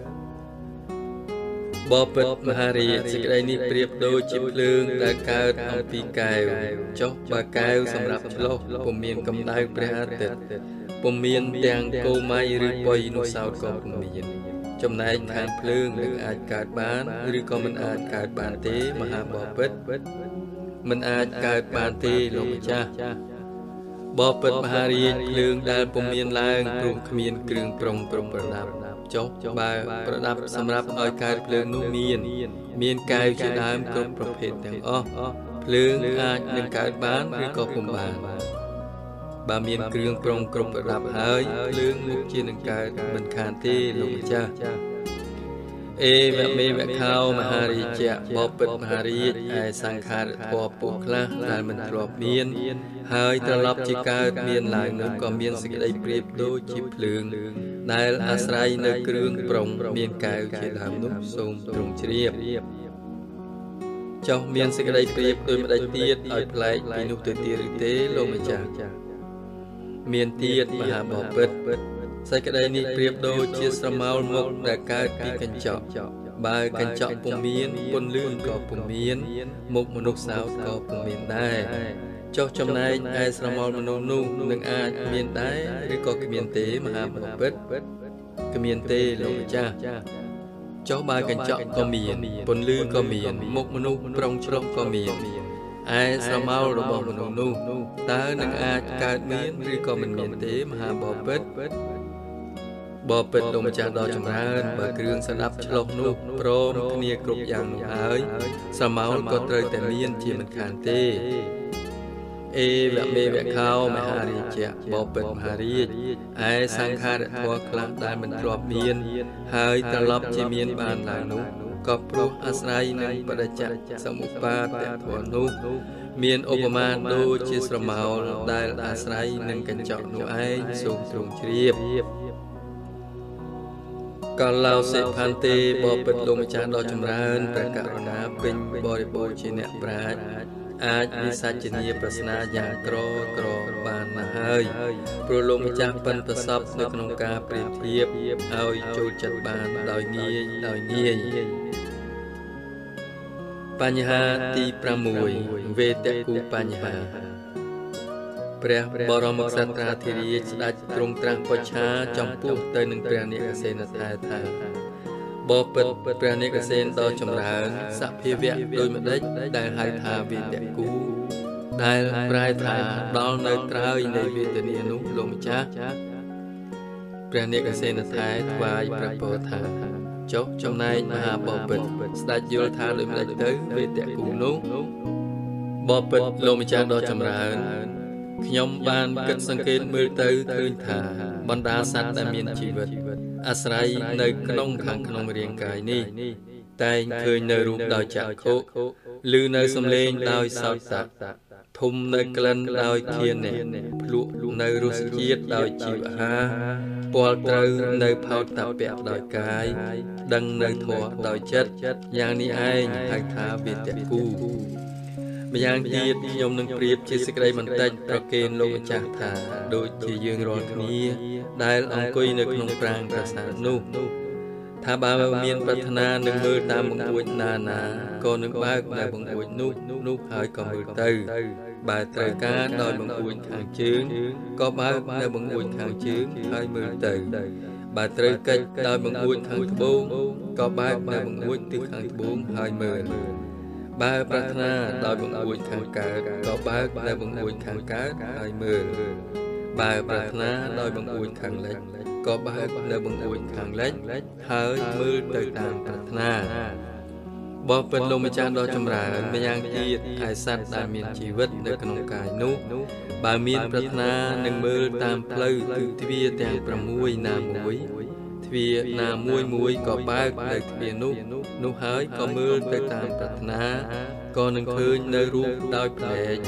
บ่ปิดมหาริยะสิกได้นิเปรียบโดยจีเพลิงได้เกิดเอาปีกายจบบ่ากายสำหรับฉลองผมเมียนกำได้พระอาทิตย์ผมเมียนแดงโกไมหรือปอยนุสาวก็ผมเมียนจำนายทางเพลิงหรืออาจการบ้านหรือก็มันอาจการบ้านเตมหาบ่ปิดมันอาจการบ้านเตลงจ้าบ่ปิดมหาริยะเพลิงได้ผมเมียนลางปรุงเมียนเครื่องปรุงปรุงประดับจบบ่าประดับสำหรับเอาการเพลิงนุ่มเมียนเมียนกายจะได้กรุ๊ปประเภทแต่งอ้อเพลิงอาจหนึ่งการบ้านหรือก็ผมบานบาเมียนเครื่องปรุงกรุ๊ประดับหายเพลิงมุกจีหนึ่งการมันคานที่ลงจ้าเอวะเมวะเขามหาริยะบอปิดมหาริยะไอสังขารพอปุคละได้มันทรวบเมียนหายตลบจิกาเมียนหลายนึกก็เมียนสิกได้เปรียบโดยจีเพลิงได้อาศัยในเครื่องปรุงเมียนกายเขียนหามนุสมตรงเฉียบเจ้าเมียนสิกได้เปรียบโดยไม่ได้เตียดอ่อยพลายปีนุตเตียริเตลงมาจากเมียนเตียดมหาบอปิดใส่กระไดนี้เปรียบโดยเชียสมาลมกแต่การปีกันเจาะบายกันเจาะปุ่มเมียนปนลื่นก็ปุ่มเมียนมุกมนุษย์สาวก็ปุ่มเมียนได้เจ้าจำนายไอสมาลมนุษย์นุ่งหนึ่งอาจเมียนได้หรือก็เมียนเตมหาบอปิดกเมียนเตลงจ้าเจ้าบายกันเจาะก็เมียนปนลื่นก็เมียนมุกมนุษย์ปรองชรมก็เมียนไอสมาลระบบมนุษย์นุ่งตาหนึ่งอาจการเมียนหรือก็มันเมียนเตมหาบอปิดบ่ปิดลงมาจากดอกจำรานบ่เครื่องสนับฉลองนุกพร้อมเนียกรุบอย่างหาย สมาลก็เตยแต่เมียนเจียมันคานเตเอวะเมวะเขามหาริยะบ่ปิดมหาริยะไอสังขารทวคลาได้มันกรอบเมียนหายตลบเจียเมียนบานหลายนุกก็ปลุกอาศัยในปฏิจจสมุปบาทแต่ทวนุกเมียนอุปมาโดยเชียสมาลได้อาศัยหนึ่งกันเจาะนุไอสูงตรงเฉียบก่อนเราเสพพันเตบอปิดลงจานดอกจำรานประกาศนาเป็นบริบูรณ์เชนปราชอาจมีสัจเนียปรัชนาอย่างกรอกรอบานมาให้โปรลงจากปันประสบในขนมกาเปรียบเทียบเอาจูจัดบานดอยเงียดอยเงียปัญหาตีประมวยเวทกูปัญหาพระบรมสัตราธิริยได้ตรงตรังปชาจอมปุ๊เตยหนึ่งพระเนกเสนทายทางบ่เปิดพระเนกเสนต่อจำราสัพเพเวะโดยมันได้ได้หายทาวิเดกูได้ปลายทาดอลในตรายในเวทเนียนุลงจักพระเนกเสนทายทวายพระโพธาจบจำนายมหาบ่เปิดสดายุลธาโดยมันได้เตยเวทกูนุบ่เปิดลงจากดอจำราขยมบานเกิดสังเกตมือเตยคืนถาบรรดาสัตว์ได้มีชีวิตอาศัยในขนมขังขนมเรียงกายนี้แต่เคยในรูปดาวจักโคลือในสำเลงดาวสาวตักทุ่มในกลั่นดาวเคียนเนพลุในรุสเจียดดาวจีวหาปอลเตยในเผาตับแปบดาวกายดังในถั่วดาวเจ็ดอย่างนี้ไอ้หายทาเบียดแต่กูบางทียมนึงเปรียบชีสกไรมันเต้นประเกณฑ์โลกจากถาโดยที่ยืนรอนนี้ได้องคุยในขนมปรางประสานนุถ้าบาเมียนปัฒนาหนึ่งมือตามบังอวยนานาก็หนึ่งบ้าในบังอวยนุนุหายก็มือเตยบาตรกาโดยบังอวยทางชื้นก็บ้าในบังอวยทางชื้นหายมือเตยบาตรกัดโดยบังอวยทางทบงก็บ้าในบังอวยที่ทางทบงหายมือบาปรารถนาโดยบังอวยทางกาก็บาปในบังอวยทางกาหายมือบาปรารถนาโดยบังอวยทางเล็กก็บาปในบังอวยทางเล็กหายมือโดยตามปรารถนาบ่เป็นลมจานดอกจำราไม่ยังที่ไอสัตว์ได้มีชีวิตในขนมกายนุบามีปรารถนาหนึ่งมือตามเพลย์คือทวีแต่งประมวยนามวยทวีนามวยมวยก็บาปในทวีนุนุหายก็มือโดยตามปรารถนาก็หนึ่งคืนในรูปดาวแผล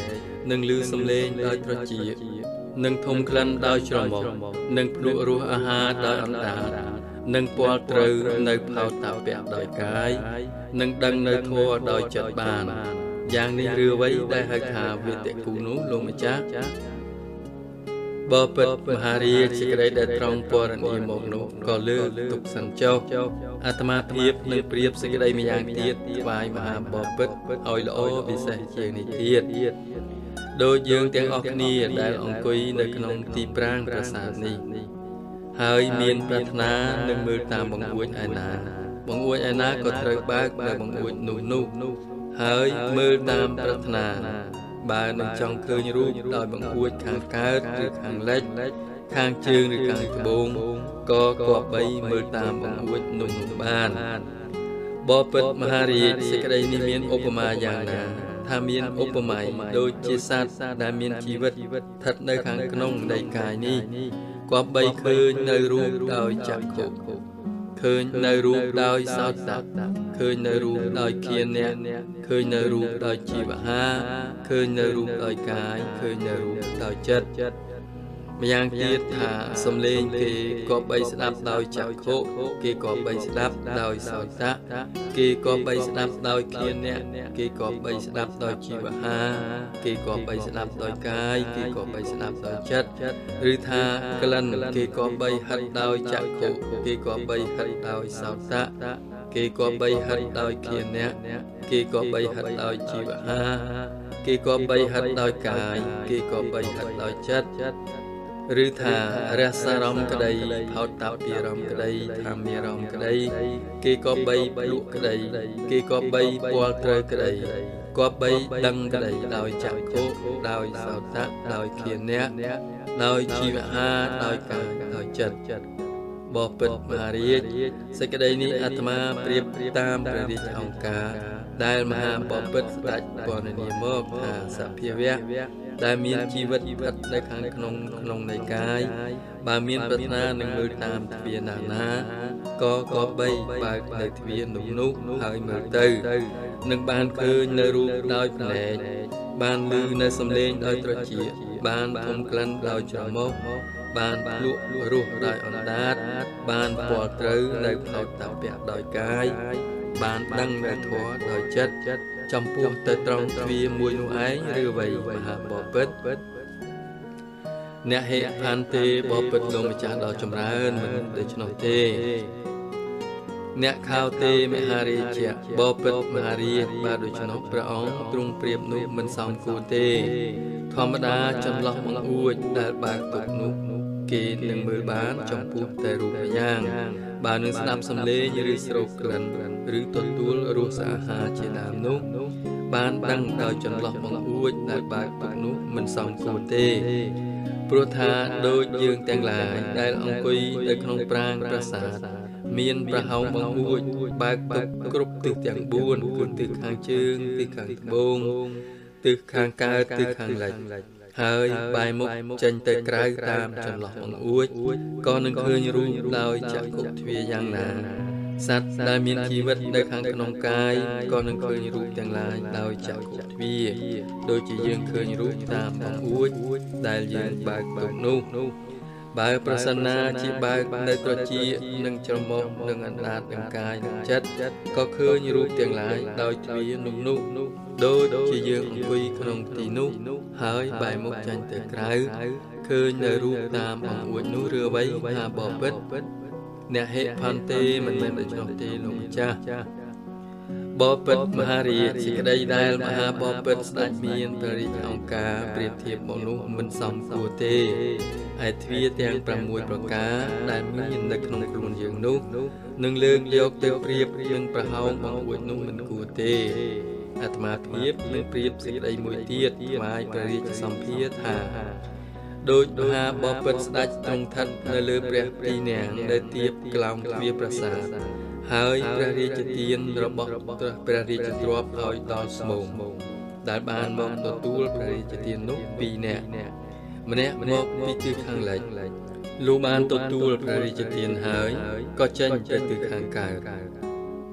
នឹងលឺសំឡេងដោយត្រចៀកនឹងធំក្លិនដោយច្រមុះនឹងភ្លក់រសអាហារដោយអណ្ដាតនឹងពាល់ត្រូវនៅផោតាពៈដោយកាយនឹងដឹងនៅធម៌ដោយចិត្តបានយ៉ាងនេះឬអ្វីដែលហៅថាវេទគុនោះលោកម្ចាស់បបិទ្ធមហារាជសេចក្តីដែលត្រង់ពរនីមកនោះក៏លើកទុកសិនចុះអាត្មាភាពនឹងប្រៀបសេចក្តីម្យ៉ាងទៀតថ្វាយមហាបបិទ្ធឲ្យល្អពិសេសជាងនេះទៀតដោយយើងទាំងអស់គ្នាដែលអង្គុយនៅក្នុងទីប្រាង្គប្រាសាទនេះហើយមានប្រាថ្នានឹងមើលតាមបង្អួចឯណាបង្អួចឯណាក៏ត្រូវបើកនៅបង្អួចនោះនោះហើយមើលតាមប្រាថ្នាបើនឹងចង់ឃើញរូបដោយបង្អួចខាងកើតឬខាងលិចខាងជើងឬខាងត្បូងក៏គប្បីមើលតាមបង្អួចនោះបានបបិទ្ធមហារាជសេចក្តីនេះមានឧបមាយ៉ាងណាថាមានឧបមាដូចជាសត្វដែលមានជីវិតស្ថិតនៅខាងក្នុងនៃកាយនេះគប្បីឃើញនៅរូបដោយចក្ខុឃើញនៅរូបដោយសោតសត្វឃើញនៅរូបដោយឃានៈឃើញនៅរូបដោយជីវហាឃើញនៅរូបដោយកាយឃើញនៅរូបដោយចិត្តម្យ៉ាងទៀតថាសំឡេងគេក៏បីស្ដាប់ដោយចក្ខុគេក៏បីស្ដាប់ដោយសោតៈគេក៏បីស្ដាប់ដោយឃានៈគេក៏បីស្ដាប់ដោយជីវហាគេក៏បីស្ដាប់ដោយកាយគេក៏បីស្ដាប់ដោយចិត្តឬថាក្លិនគេក៏បីហិតដោយចក្ខុគេក៏បីហិតដោយសោតៈគេក៏បីហិតដោយឃានៈគេក៏បីហិតដោយជីវហាគេក៏បីហិតដោយកាយគេក៏បីហិតដោយចិត្តឬថារសារមក្តីហោតតាពីរមក្តីធម្មារមក្តីគេក៏បីភ្លក់ក្តីគេក៏បីពាល់ត្រូវក្តីក៏បីដឹងក្តីដោយចក្ខុដោយសោតៈដោយឃានៈដោយជីវហាដោយកាយដោយចិត្តបបិទ្ធមហារាជសេចក្តីនេះអាត្មាប្រៀបតាមព្រះរាជអង្គការដែលមហាបបិទ្ធស្ដេចពណ៌នាមកថាសភាវៈដែលមានជីវិតស្ថិតនៅខាងក្នុងក្នុងនៃកាយបើមានប្រាថ្នានឹងមើលតាមទ្វារណាណាក៏ក៏បីបើកនៅទ្វារនោះនោះហើយមើលទៅនឹងបានឃើញនៅរូបដោយភ្នែកបានឮនៅសំឡេងដោយត្រចៀកបានធំក្លិនដោយច្រមុះបានភ្លក់រសដោយអណ្ដាតបានពាល់ត្រូវនៅផោតាពៈដោយកាយបានដឹងនៅធម៌ដោយចិត្តចំពោះទៅត្រង់ទ្វារមួយនោះឯងឬអ្វីមហាបបិទ្ធអ្នកហេផាន់ទេបបិទ្ធលោកម្ចាស់ដ៏ចម្រើនមិនដូច្នោះទេអ្នកខោទេមហារាជៈបបិទ្ធមហារាជបាទដូច្នោះព្រះអង្គទ្រង់ប្រៀបនោះមិនសមគួរទេធម្មតាចន្លោះបង្អួចដែលបើកទុកនោះគេនឹងមើលបានចំពោះតែរូបយ៉ាងបើនឹងស្ដាប់សំឡេងឬស្រោកក្លិនឬទទួលរសអាហារជាដើមនោះបានដឹងដោយចន្លោះបង្អួចដែលបើកទុកនោះមិនសមគួរទេព្រោះថាដូចយើងទាំងឡាយដែលអង្គុយនៅក្នុងប្រាង្គប្រាសាទមានប្រហោងបង្អួចបើកទុកគ្រប់ទិសទាំងបួនគឺទិសខាងជើងទិសខាងត្បូងទិសខាងកើតទិសខាងលិចហើយបែរមុខចេញទៅក្រៅតាមចន្លោះបង្អួចក៏នឹងឃើញរូបដោយចក្ខុទ្វារយ៉ាងណាសត្វដែលមានជីវិតនៅខាងក្នុងកាយក៏នឹងឃើញរូបទាំងឡាយដោយចក្ខុទ្វារដូចជាយើងឃើញរូបតាមបង្អួចដែលយើងបើកទុកនោះបើប្រសិនណាជាបើកនៅត្រចៀកនិងច្រមុះនិងអណ្ដាតទាំងកាយនិងចិត្តក៏ឃើញរូបទាំងឡាយដោយទ្វារនោះនោះដូចជាយើងអង្គុយក្នុងទីនោះហើយបែរមុខចេញទៅក្រៅឃើញនៅរូបតាមបង្អួចនោះឬអ្វីមហាបបិទ្ធអ្នកហេផាន់ទេមិនមែនដូច្នោះទេលោកម្ចាស់បបិទ្ធមហារាជសេចក្តីដែលមហាបបិទ្ធស្ដេចមានព្រះរាជអង្គការប្រៀបធៀបមកនោះមិនសមគួរទេឯទ្វារទាំងប្រាំមួយប្រការដែលមាននៅក្នុងខ្លួនយើងនោះនឹងលើកយកទៅប្រៀបនឹងប្រហោងបង្អួចនោះមិនគួរទេអាត្មាភាពនឹងប្រៀបសេចក្តីមួយទៀតថ្វាយព្រះរាជសម្ភារថាដោយមហាបបិទ្ធស្ដេចទ្រង់ស្ថិតនៅលើព្រះទីនំដែលទៀបក្លោងទ្វារប្រាសាទហើយព្រះរាជទានរបស់ព្រះរាជទ្រព្យឲ្យដល់ស្មោងដែលបានមកទទួលព្រះរាជទាននោះពីរនាក់ម្នាក់មកពីទិសខាងលិចលុះបានទទួលព្រះរាជទានហើយក៏ចេញទៅទិសខាងកើត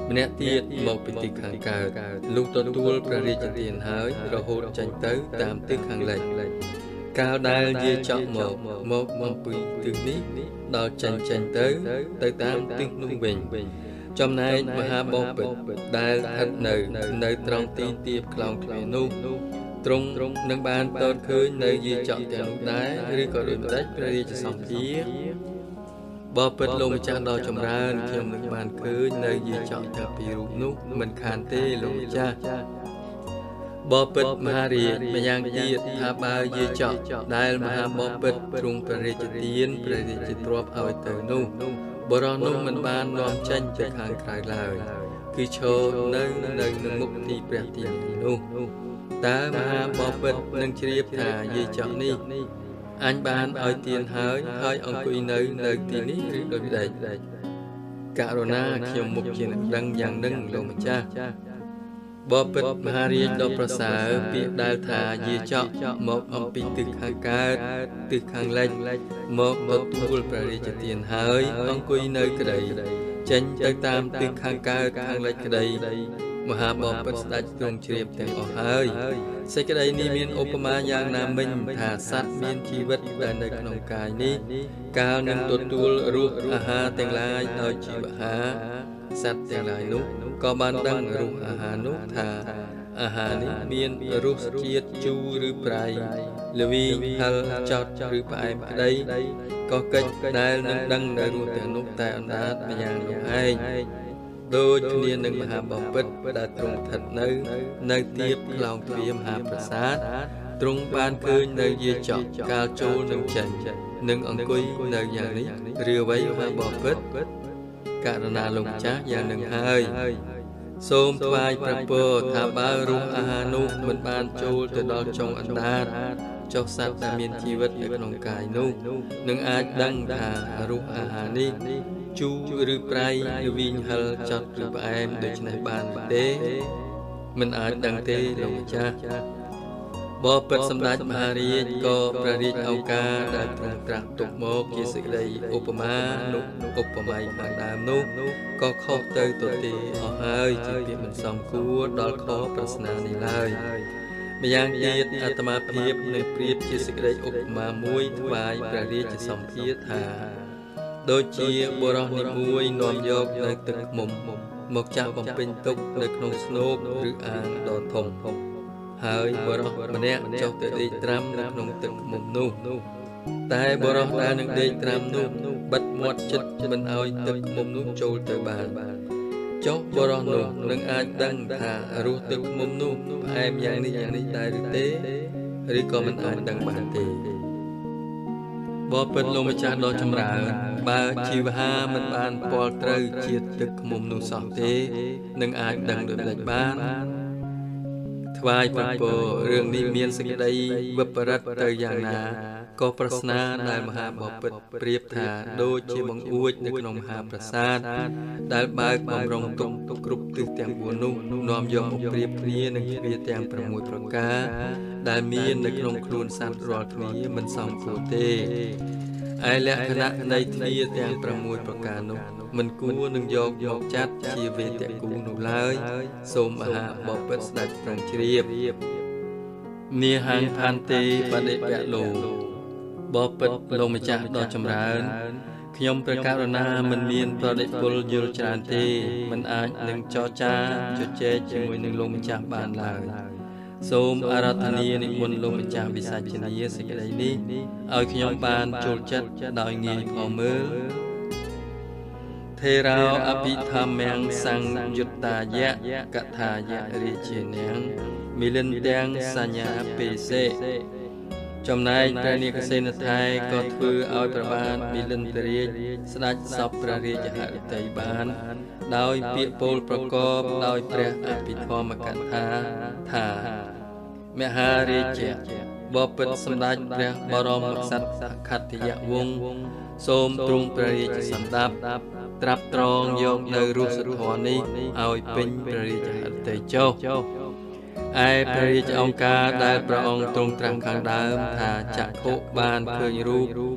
ម្នាក់ទៀតមកពីទិសខាងកើតលុះទទួលព្រះរាជទានហើយរហូតចេញទៅតាមទិសខាងលិចកាលដែលយាយចក់មកមកអំពីទិសនេះដល់ចេញចេញទៅទៅតាមទិសនោះវិញចំណែកមហាបពិតដែលស្ថិតនៅនៅត្រង់ទីទាបខ្លោងទ្វារនោះទ្រង់នឹងបានតតឃើញនៅយាយចក់ទាំងនោះដែរឬក៏ដូចម្ដេចព្រះរាជសម្ភារបពិតលោកម្ចាស់ដ៏ចម្រើនខ្ញុំនឹងបានឃើញនៅយាយចក់ទាំងពីររូបនោះមិនខានទេលោកម្ចាស់បពិតម្ហារាជម្យ៉ាងទៀតថាបើយាយចក់ដែលមហាបពិតទ្រង់ព្រះរាជទានព្រះរាជទ្រព្យឲ្យទៅនោះបរោះនោះមិនបាននាំចេញទៅខាងក្រៅឡើយគឺឈរនៅនៅនឹងមុខទីព្រះទាននោះតើមហាបពិតនឹងជ្រាបថាយាយចក់នេះអញបានឲ្យទានហើយហើយអង្គុយនៅនៅទីនេះឬដូចម្ដេចករុណាខ្ញុំមុខជានឹងដឹងយ៉ាងនឹងលោកម្ចាស់បពិតមហារាជដ៏ប្រសើរពាក្យដែលថាយាយចក់មកអំពីទិសខាងកើតទិសខាងលិចមកទទួលព្រះរាជទានហើយអង្គុយនៅក្តីចេញទៅតាមទិសខាងកើតខាងលិចក្តីមហាបពិតស្ដេចទ្រង់ជ្រាបទាំងអស់ហើយសេចក្តីនេះមានឧបមាយ៉ាងណាមិញថាសត្វមានជីវិតដែលនៅក្នុងកាយនេះកាលនឹងទទួលរសអាហារទាំងឡាយដោយជីវហាសត្វទាំងឡាយនោះក៏បានដឹងរសអាហារនោះថាអាហារនេះមានរសជាតិជូរឬប្រៃល្វីងហឹរចត់ឬផ្អែមក្តីក៏កិច្ចដែលនឹងដឹងនៅរសទាំងនោះតែអណ្ដាតម្យ៉ាងនោះឯងដូចគ្នានឹងមហាបពិតដែលទ្រង់ស្ថិតនៅនៅទៀបខ្លោងទ្វារមហាប្រាសាទទ្រង់បានឃើញនៅយាយចក់កាលចូលនឹងចេញនឹងអង្គុយនៅយ៉ាងនេះរាវៃមហាបពិតករណាលោកម្ចាស់យ៉ាងនឹងហើយសូមថ្វាយព្រះពរថាបើរសអាហារនោះមិនបានចូលទៅដល់ចុងអណ្ដាតចុះសត្វដែលមានជីវិតនៅក្នុងកាយនោះនឹងអាចដឹងថារសអាហារនេះជូរឬប្រៃល្វីងហឹរចត់ឬផ្អែមដូច្នេះបានទេមិនអាចដឹងទេលោកម្ចាស់បពិតសម្ដេចមហារាជក៏ព្រះរាជឱកាសដែលទ្រង់ត្រាស់ទុកមកជាសេចក្តីឧបមានោះឧបមាខាងដើមនោះក៏ខុសទៅទៅទេអស់ហើយជាពាក្យមិនសមគួរដល់ខប្រស្នានេះឡើយម្យ៉ាងទៀតអាត្មាភាពនឹងប្រៀបជាសេចក្តីឧបមាមួយថ្វាយព្រះរាជសម្ភារថាដូចជាបុរសនីមួយនាំយកនៅទឹកឃ្មុំមកចាក់បំពេញទុកនៅក្នុងស្នូកឬអាងដ៏ធំហើយបុរសម្នាក់ចុះទៅដេកត្រាំនៅក្នុងទឹកឃ្មុំនោះតែបុរសដែលនឹងដេកត្រាំនោះបិទមាត់ចិត្តមិនឲ្យទឹកឃ្មុំនោះចូលទៅបានចុះបុរសនោះនឹងអាចដឹងថារសទឹកឃ្មុំនោះផ្អែមយ៉ាងនេះយ៉ាងនេះដែរឬទេឬក៏មិនអាចដឹងបានទេបពិតលោកម្ចាស់ដ៏ចម្រើនបើជីវហាមិនបានពាល់ត្រូវជាតិទឹកឃ្មុំនោះសោះទេនឹងអាចដឹងដោយឡែកបានថ្វាយព្រះពររឿងនេះមានសេចក្តីវិបរិតទៅយ៉ាងណាក៏ប្រស្នាដែលមហាបពិតប្រៀបថាដូចជាបង្អួចនៅក្នុងមហាប្រាសាទដែលបើកបំរុងទុកគ្រប់ទិសទាំងបួននោះនាំយកមកប្រៀបគ្នានឹងទ្វារទាំងប្រាំមួយប្រការដែលមាននៅក្នុងខ្លួនសត្វរាល់ទ្វារមិនសមគួរទេឯលក្ខណៈនៃទ្វារទាំងប្រាំមួយប្រការនោះមិនគួរនឹងយកមកចាត់ជាវេទគូនោះឡើយសូមមហាបពិតស្ដេចប្រងជ្រាបនាហាងផាន់ទេបដិពៈលោបពិតលោកម្ចាស់ដ៏ចម្រើនខ្ញុំព្រះករុណាមិនមានប្រតិពលយល់ច្រើនទេមិនអាចនឹងចរចាជជែកជាមួយនឹងលោកម្ចាស់បានឡើយសូមអារាធនានិមន្តលោកម្ចាស់វិសាចនីសេចក្តីនេះឲ្យខ្ញុំបានចូលចិត្តដោយងាយផងមើលថេរោអភិធម្មំសង្យុត្តាយៈកថាយៈរាជានាងមិលិនទាំងសញ្ញាពេសេចំណែកព្រះនាគសេនថៃក៏ធ្វើឲ្យព្រះបាទមិលិនទរាជស្ដេចសពព្រះរាជហឫទ័យបានដោយពាក្យពោលប្រកបដោយព្រះអភិធម្មកថាថាមហារាជៈបពិតសម្ដេចព្រះបរមក្សត្រអខត្តយវង្សសូមទ្រង់ព្រះរាជសម្ដាប់ត្រាប់ត្រងយកនៅរសធម៌នេះឲ្យពេញព្រះរាជហឫទ័យចុះឯព្រះរាជអង្គការដែលព្រះអង្គទ្រង់ត្រាស់ខាងដើមថាចក្ខុបានឃើញរូប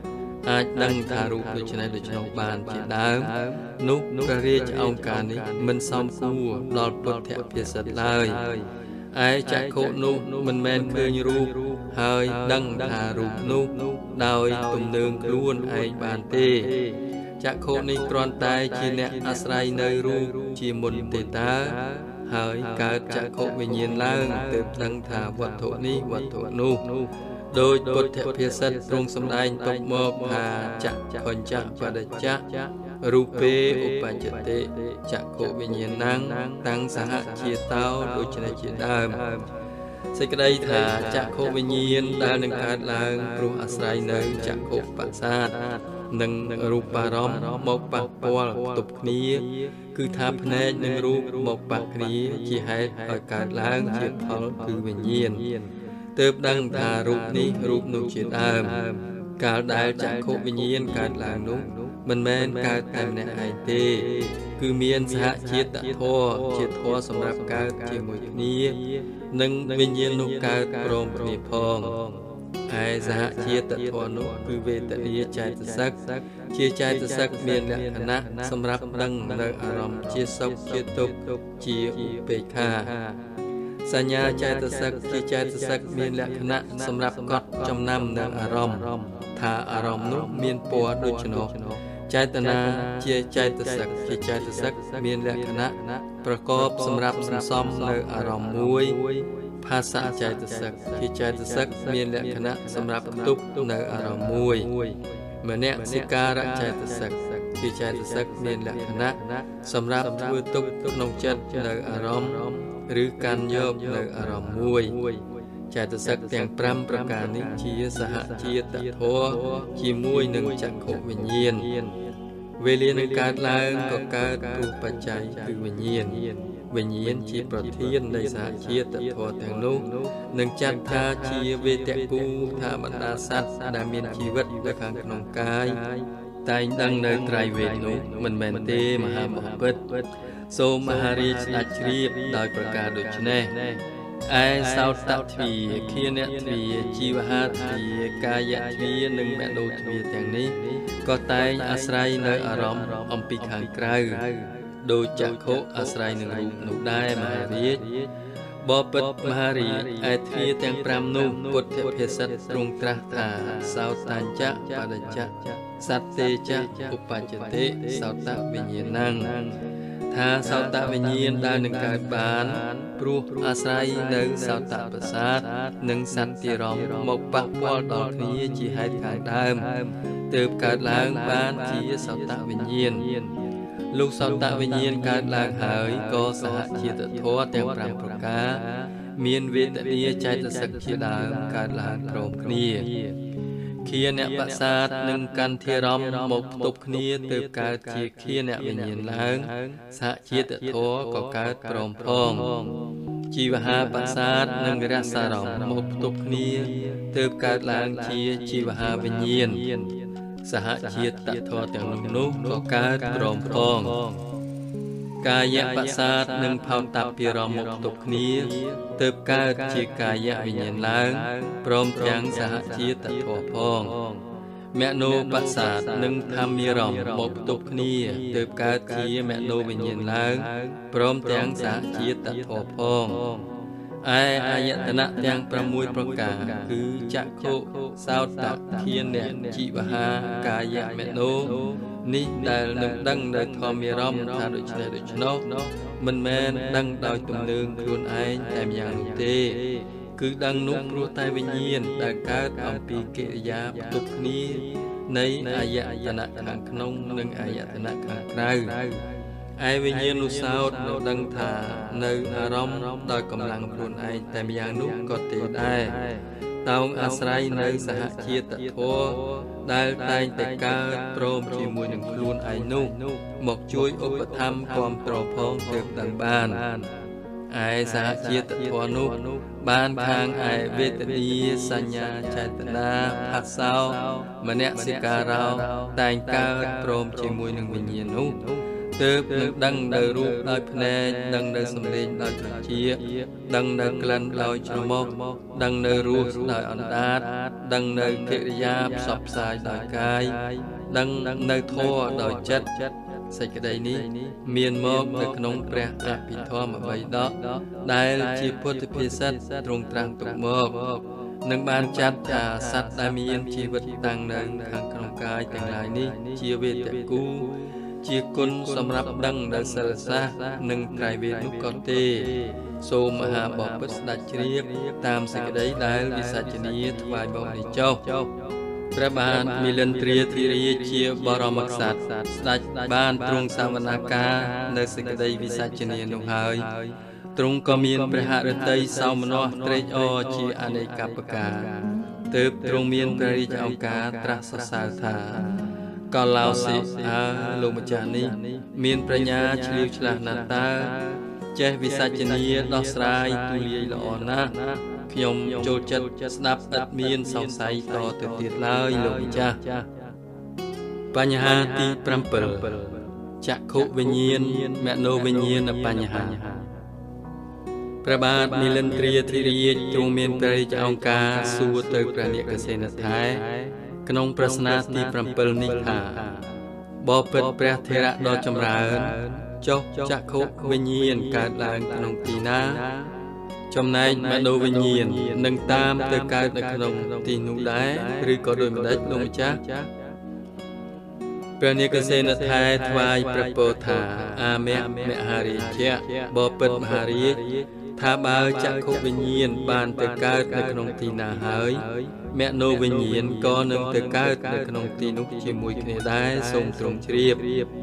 អាចដឹងថារូបដូច្នេះដូច្នោះបានជាដើមនោះព្រះរាជអង្គការនេះមិនសមគួរដល់ពុទ្ធភាសិតឡើយឯចក្ខុនោះមិនមែនឃើញរូបហើយដឹងថារូបនោះដោយទំនើងខ្លួនឯងបានទេចក្ខុនេះគ្រាន់តែជាអ្នកអាស្រ័យនៅរូបជាមុនទេតើហើយកើតចក្ខុវិញ្ញាណឡើងទើបដឹងថាវត្ថុនេះវត្ថុនោះដោយពុទ្ធភាសិតទ្រង់សម្ដែងទុកមកថាចក្ខុញ្ចបដិច្ចៈរូបេឧបច្ចតិចក្ខុវិញ្ញាណังតាំងសហជាតោដូច្នេះជាដើមសេចក្តីថាចក្ខុវិញ្ញាណដែលនឹងកើតឡើងព្រោះអាស្រ័យនៅចក្ខុបសាទនិងរូបារម្មណ៍មកប៉ះពាល់ផ្ទប់គ្នាគឺថាភ្នែកនិងរូបមកប៉ះគ្នាជាហេតុឲ្យកើតឡើងជាផលគឺវិញ្ញាណទើបដឹងថារូបនេះរូបនោះជាដើមកាលដែលចក្ខុវិញ្ញាណកើតឡើងនោះមិនមែនកើតតែម្នាក់ឯងទេគឺមានសហជាតិធម៌ជាធម៌សម្រាប់កើតជាមួយគ្នានិងវិញ្ញាណនោះកើតព្រមគ្នាផងឯសហជាតិធម៌នោះគឺវេទនាចេតសិកជាចេតសិកមានលក្ខណៈសម្រាប់ដឹងនៅអារម្មណ៍ជាសុខជាទុក្ខជាឧបេក្ខាសញ្ញាចេតសិកជាចេតសិកមានលក្ខណៈសម្រាប់កត់ចំណាំនៅអារម្មណ៍ថាអារម្មណ៍នោះមានពណ៌ដូច្នោះចេតនាជាចេតសិកជាចេតសិកមានលក្ខណៈប្រកបសម្រាប់សន្សំនៅអារម្មណ៍មួយภาษาចេតសិកជាចេតសិកមានលក្ខណៈសម្រាប់ផ្ទុកនៅអារម្មណ៍មួយមនសិការៈចេតសិកជាចេតសិកមានលក្ខណៈសម្រាប់ធ្វើទុកក្នុងចិត្តនៅអារម្មណ៍ឬកាន់យកនៅអារម្មណ៍មួយចេតសិកទាំងប្រាំប្រការនេះជាសហជាតិធម៌ជាមួយនឹងចក្ខុវិញ្ញាណវេលានឹងកើតឡើងក៏កើតព្រោះបច្ច័យគឺវិញ្ញាណវិញ្ញាណជាប្រធាននៃសហជាតិធម៌ទាំងនោះនឹងចាត់ថាជាវេទគូថាបណ្ដាសត្វដែលមានជីវិតនៅខាងក្នុងកាយតែងដឹងនៅត្រៃវេទនោះមិនមែនទេមហាបពិតសូមមហារាជស្ដេចជ្រាបដោយប្រការដូចនេះឯសោតទ្វាឃានទ្វាជីវហាទ្វាកាយទ្វានិងមនោទ្វាទាំងនេះក៏តែងអាស្រ័យនៅអារម្មណ៍អំពីខាងក្រៅដោយចក្ខុអាស្រ័យនឹងរូបនោះដែរមហារាជបពិតមហារាជឯទ្វាទាំងប្រាំនោះពុទ្ធភាសិតទ្រង់ត្រាស់ថាសោតញ្ចៈបដិច្ចៈសត្ទេចៈឧបច្ចតិសោតវិញ្ញាណังថាសោតវិញ្ញាណដែលនឹងកើតបានព្រោះអាស្រ័យនៅសោតប្រសាទនិងសត្វទីរមមកប៉ះពាល់ដល់គ្នាជាហេតុខាងដើមទើបកើតឡើងបានជាសោតវិញ្ញាណលុះសោតវិញ្ញាណកើតឡើងហើយក៏សហជាតិធម៌ទាំងប្រាំប្រការមានវេទនាចេតសិកជាដើមកើតឡើងព្រមគ្នាឃានបសាទនិងកន្ធារមមកផ្ទប់គ្នាទើបកើតជាឃានវិញ្ញាណឡើងសហជាតិធម៌ក៏កើតព្រមផងជីវហាបសាទនិងរសារមមកផ្ទប់គ្នាទើបកើតឡើងជាជីវហាវិញ្ញាណសហជាតិធម៌ទាំងនោះនោះក៏កើតព្រមផងកាយបសាទនិងផោតពិរមមកផ្ទប់គ្នាទើបកើតជាកាយវិញ្ញាណឡើងព្រមទាំងសហជាតិធម៌ផងមនោបសាទនិងធម្មរមមកផ្ទប់គ្នាទើបកើតជាមនោវិញ្ញាណឡើងព្រមទាំងសហជាតិធម៌ផងឯអាយតនៈទាំងប្រាំមួយប្រការគឺចក្ខុសោតឃានជីវហាកាយមនោនេះដែលនឹងដឹងនៅធម្មរមថាដូច្នេះដូច្នោះមិនមែនដឹងដោយទំនើងខ្លួនឯងតែម្យ៉ាងនោះទេគឺដឹងនោះព្រោះតែវិញ្ញាណដែលកើតអំពីកិរិយាផ្ទុកគ្នានៃអាយតនៈខាងក្នុងនិងអាយតនៈខាងក្រៅឯវិញ្ញាណនុសោតនឹងដឹងថានៅអារម្មណ៍ដោយកម្លាំងខ្លួនឯងតែម្យ៉ាងនោះក៏ទេដែរតោងអាស្រ័យនៅសហជាតិធម៌ដែលតែងតែកើតព្រមជាមួយនឹងខ្លួនឯងនោះមកជួយឧបត្ថម្ភគាំទ្រផងទើបដឹងបានឯសហជាតិធម៌នោះបានខាងឯវេទនាសញ្ញាចេតនាផាសោមនសិការោតែងកើតព្រមជាមួយនឹងវិញ្ញាណនោះទើបនឹងដឹងនៅរូបដោយភ្នែកដឹងនៅសំឡេងដោយត្រចៀកដឹងនៅក្លិនដោយច្រមុះដឹងនៅរសដោយអណ្ដាតដឹងនៅកិរិយាផ្សព្វផ្សាយដោយកាយដឹងនៅធម៌ដោយចិត្តសេចក្តីនេះមានមកនៅក្នុងព្រះអភិធម្មបីដកដែលជាពុទ្ធភាសិតទ្រង់ត្រាស់ទុកមកនឹងបានចាត់ថាសត្វដែលមានជីវិតតាំងនៅខាងក្នុងកាយទាំងឡាយនេះជាវេទគូជាគុណសម្រាប់ដឹងនៅសិលសាស្ត្រនិងត្រៃវេទនោះក៏ទេសូមមហាបពិតស្ដេចជ្រាបតាមសេចក្តីដែលវិសាចនីថ្វាយមកនេះចុះព្រះបាទមិលិន្ទ្រាធិរាជជាបរមក្សត្រស្ដេចបានទ្រង់សវនាការនៅសេចក្តីវិសាចនីនោះហើយទ្រង់ក៏មានព្រះហឫទ័យសោមនស្សត្រេកអរជាអនេកបការទើបទ្រង់មានព្រះរាជឱកាសត្រាស់សរសើរថាកឡោសិអើលោកម្ចាស់នេះមានប្រាជ្ញាឆ្លៀវឆ្លាស់ណាស់តើចេះវិសាចនីដោះស្រាយទូលាយល្អណាស់ខ្ញុំចូលចិត្តស្ដាប់ឥតមានសង្ស័យតទៅទៀតឡើយលោកម្ចាស់បញ្ហាទីប្រាំពីរចក្ខុវិញ្ញាណមនោវិញ្ញាណបញ្ហាព្រះបាទមិលិន្ទ្រាធិរាជទ្រង់មានព្រះរាជឱកាសសួរទៅព្រះនាគសេនថែក្នុងប្រស្នាទីប្រាំពីរនេះថាបបិទ្ធព្រះធរៈដ៏ចម្រើនចុះចក្ខុវិញ្ញាណកើតឡើងក្នុងទីណាចំណែកមនោវិញ្ញាណនឹងតាមទៅកើតនៅក្នុងទីនោះដែរឬក៏ដូចម្ដេចលោកម្ចាស់ព្រះនាគសេនថែថ្វាយព្រះពរថាអាមៈមហារាជៈបបិទ្ធមហារាជថាបើចក្ខុវិញ្ញាណបានទៅកើតនៅក្នុងទីណាហើយមនោវិញ្ញាណក៏នឹងទៅកើតនៅក្នុងទីនោះជាមួយគ្នាដែរសូមទ្រង់ជ្រាប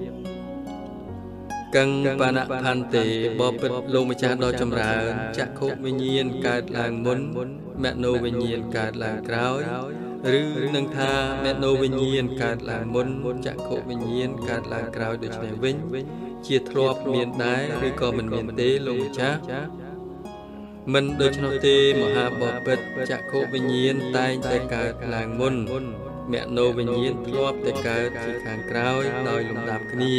កੰបនផន្តិបបិទ្ធលោកម្ចាស់ដ៏ចម្រើនចក្ខុវិញ្ញាណកើតឡើងមុនមនោវិញ្ញាណកើតឡើងក្រោយឬនឹងថាមនោវិញ្ញាណកើតឡើងមុនចក្ខុវិញ្ញាណកើតឡើងក្រោយដូច្នេះវិញជាធ្លាប់មានដែរឬក៏មិនមានទេលោកម្ចាស់មិនដូច្នោះទេមហាបពិតចក្ខុវិញ្ញាណតែងតែកើតឡើងមុនមនោវិញ្ញាណធ្លាប់តែកើតជាខាងក្រោយដោយលំដាប់គ្នា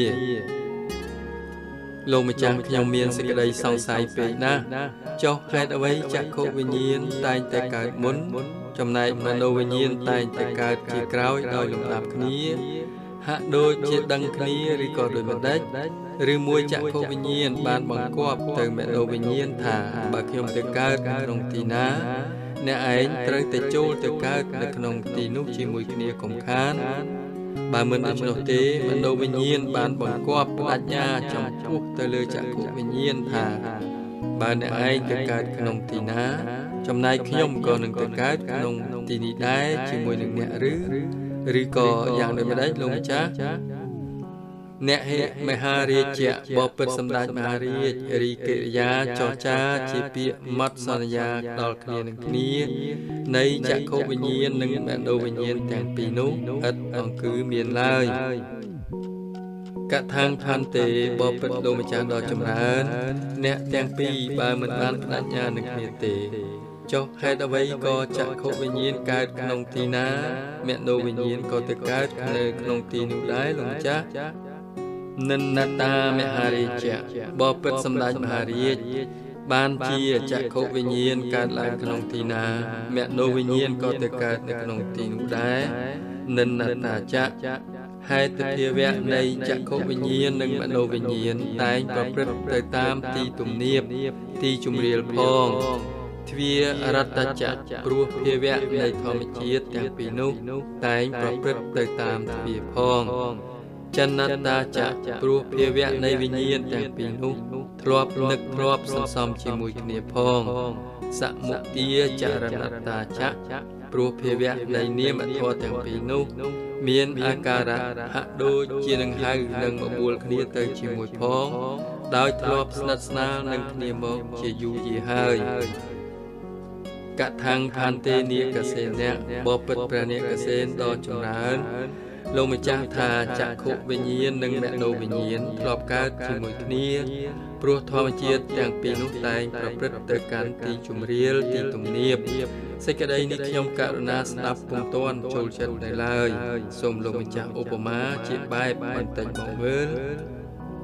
លោកម្ចាស់ខ្ញុំមានសេចក្តីសង្ស័យពេកណាស់ចុះហេតុអ្វីចក្ខុវិញ្ញាណតែងតែកើតមុនចំណែកមនោវិញ្ញាណតែងតែកើតជាក្រោយដោយលំដាប់គ្នាហាក់ដូចជាដឹងគ្នាឬក៏ដោយមិនដាច់ឬមួយចក្ខុវិញ្ញាណបានបង្គាប់ទៅមនោវិញ្ញាណថាបើខ្ញុំទៅកើតក្នុងទីណាអ្នកឯងត្រូវតែចូលទៅកើតនៅក្នុងទីនោះជាមួយគ្នាកុំខានបើមិនដូច្នោះទេមនោវិញ្ញាណបានបង្គាប់បដិញ្ញាចំពោះទៅលើចក្ខុវិញ្ញាណថាបើអ្នកឯងទៅកើតក្នុងទីណាចំណែកខ្ញុំក៏នឹងទៅកើតក្នុងទីនេះដែរជាមួយនឹងអ្នកឬឬក៏យ៉ាងដូចម្ដេចលោកម្ចាស់អ្នកហេមហារាជៈបបិទ្ធសម្ដេចមហារាជរីកិរិយាចរចាជាពាក្យមត្តសន្យាដល់គ្នានឹងគ្នានៃចក្ខុវិញ្ញាណនិងមនោវិញ្ញាណទាំងពីរនោះឥតអង្គឺមានឡើយកថាផន្តិបបិទ្ធលោកម្ចាស់ដ៏ចម្រើនអ្នកទាំងពីរបើមិនបានបដិញ្ញានឹងគ្នាទេចុះហេតុអ្វីក៏ចក្ខុវិញ្ញាណកើតក្នុងទីណាមនោវិញ្ញាណក៏ទៅកើតនៅក្នុងទីនោះដែរលោកម្ចាស់និន្នតាមហារាជៈបបិទ្ធសម្ដេចមហារាជបានជាចក្ខុវិញ្ញាណកើតឡើងក្នុងទីណាមនោវិញ្ញាណក៏ទៅកើតនៅក្នុងទីនោះដែរនិន្នតាចៈហេតុភាវៈនៃចក្ខុវិញ្ញាណនិងមនោវិញ្ញាណតែងប្រព្រឹត្តទៅតាមទីទំនាបទីជំរាលផងទ្វារតចៈព្រោះភាវៈនៃធម្មជាតិទាំងពីរនោះតែងប្រព្រឹត្តទៅតាមទ្វាផងចនតាចៈព្រោះភាវៈនៃវិញ្ញាណទាំងពីរនោះធ្លាប់នឹកធ្លាប់សន្សំជាមួយគ្នាផងសមុទាចរណតាចៈព្រោះភាវៈនៃនាមធម៌ទាំងពីរនោះមានអាការៈហាក់ដូចជានឹងហៅនឹងបបួលគ្នាទៅជាមួយផងដោយធ្លាប់ស្និទ្ធស្នាលនឹងគ្នាមកជាយូរយារហើយកថាផន្តិនាគសេនៈបបិទ្ធព្រះនាគសេនដ៏ចម្រើនលោកម្ចាស់ថាចក្ខុវិញ្ញាណនិងមនោវិញ្ញាណធ្លាប់កើតជាមួយគ្នាព្រោះធម្មជាតិទាំងពីរនោះតែងប្រព្រឹត្តទៅកាន់ទីជំរាលទីទំនាបសេចក្តីនេះខ្ញុំករុណាស្ដាប់ពុំទាន់ចូលចិត្តនៅឡើយសូមលោកម្ចាស់ឧបមាជាបែបបន្តិចមកមើល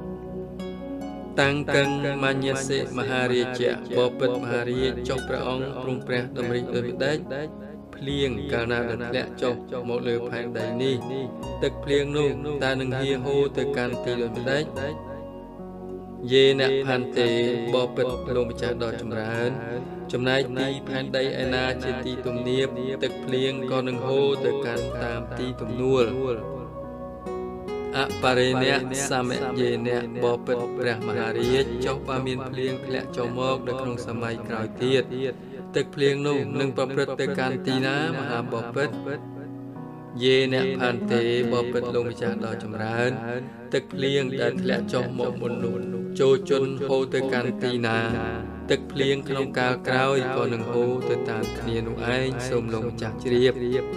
តាំងកឹងមញ្ញសិមហារាជៈបពិតមហារាជចុះព្រះអង្គទ្រង់ព្រះតម្រិះដោយម្ដេចភ្លៀងកាលណាដែលធ្លាក់ចុះមកលើផែនដីនេះទឹកភ្លៀងនោះតើនឹងហៀហូរទៅកាន់ទីដោយម្ដេចយេអ្នកផាន់ទេបពិតលោកម្ចាស់ដ៏ចម្រើនចំណែកទីផែនដីឯណាជាទីទំនាបទឹកភ្លៀងក៏នឹងហូរទៅកាន់តាមទីទំនួលអបរិញ្ញសមយេអ្នកបពិតព្រះមហារាជចុះបើមានភ្លៀងធ្លាក់ចុះមកនៅក្នុងសម័យក្រោយទៀតទឹកភ្លៀងនោះនឹងប្រព្រឹត្តទៅកាន់ទីណាមហាបពិតយេអ្នកផាន់ទេបពិតលោកម្ចាស់ដ៏ចម្រើនទឹកភ្លៀងដែលធ្លាក់ចុះមកមុននោះចូលជន់ហូរទៅកាន់ទីណាទឹកភ្លៀងក្នុងកាលក្រោយក៏នឹងហូរទៅតាមគ្នានោះឯងសូមលោកម្ចាស់ជ្រាប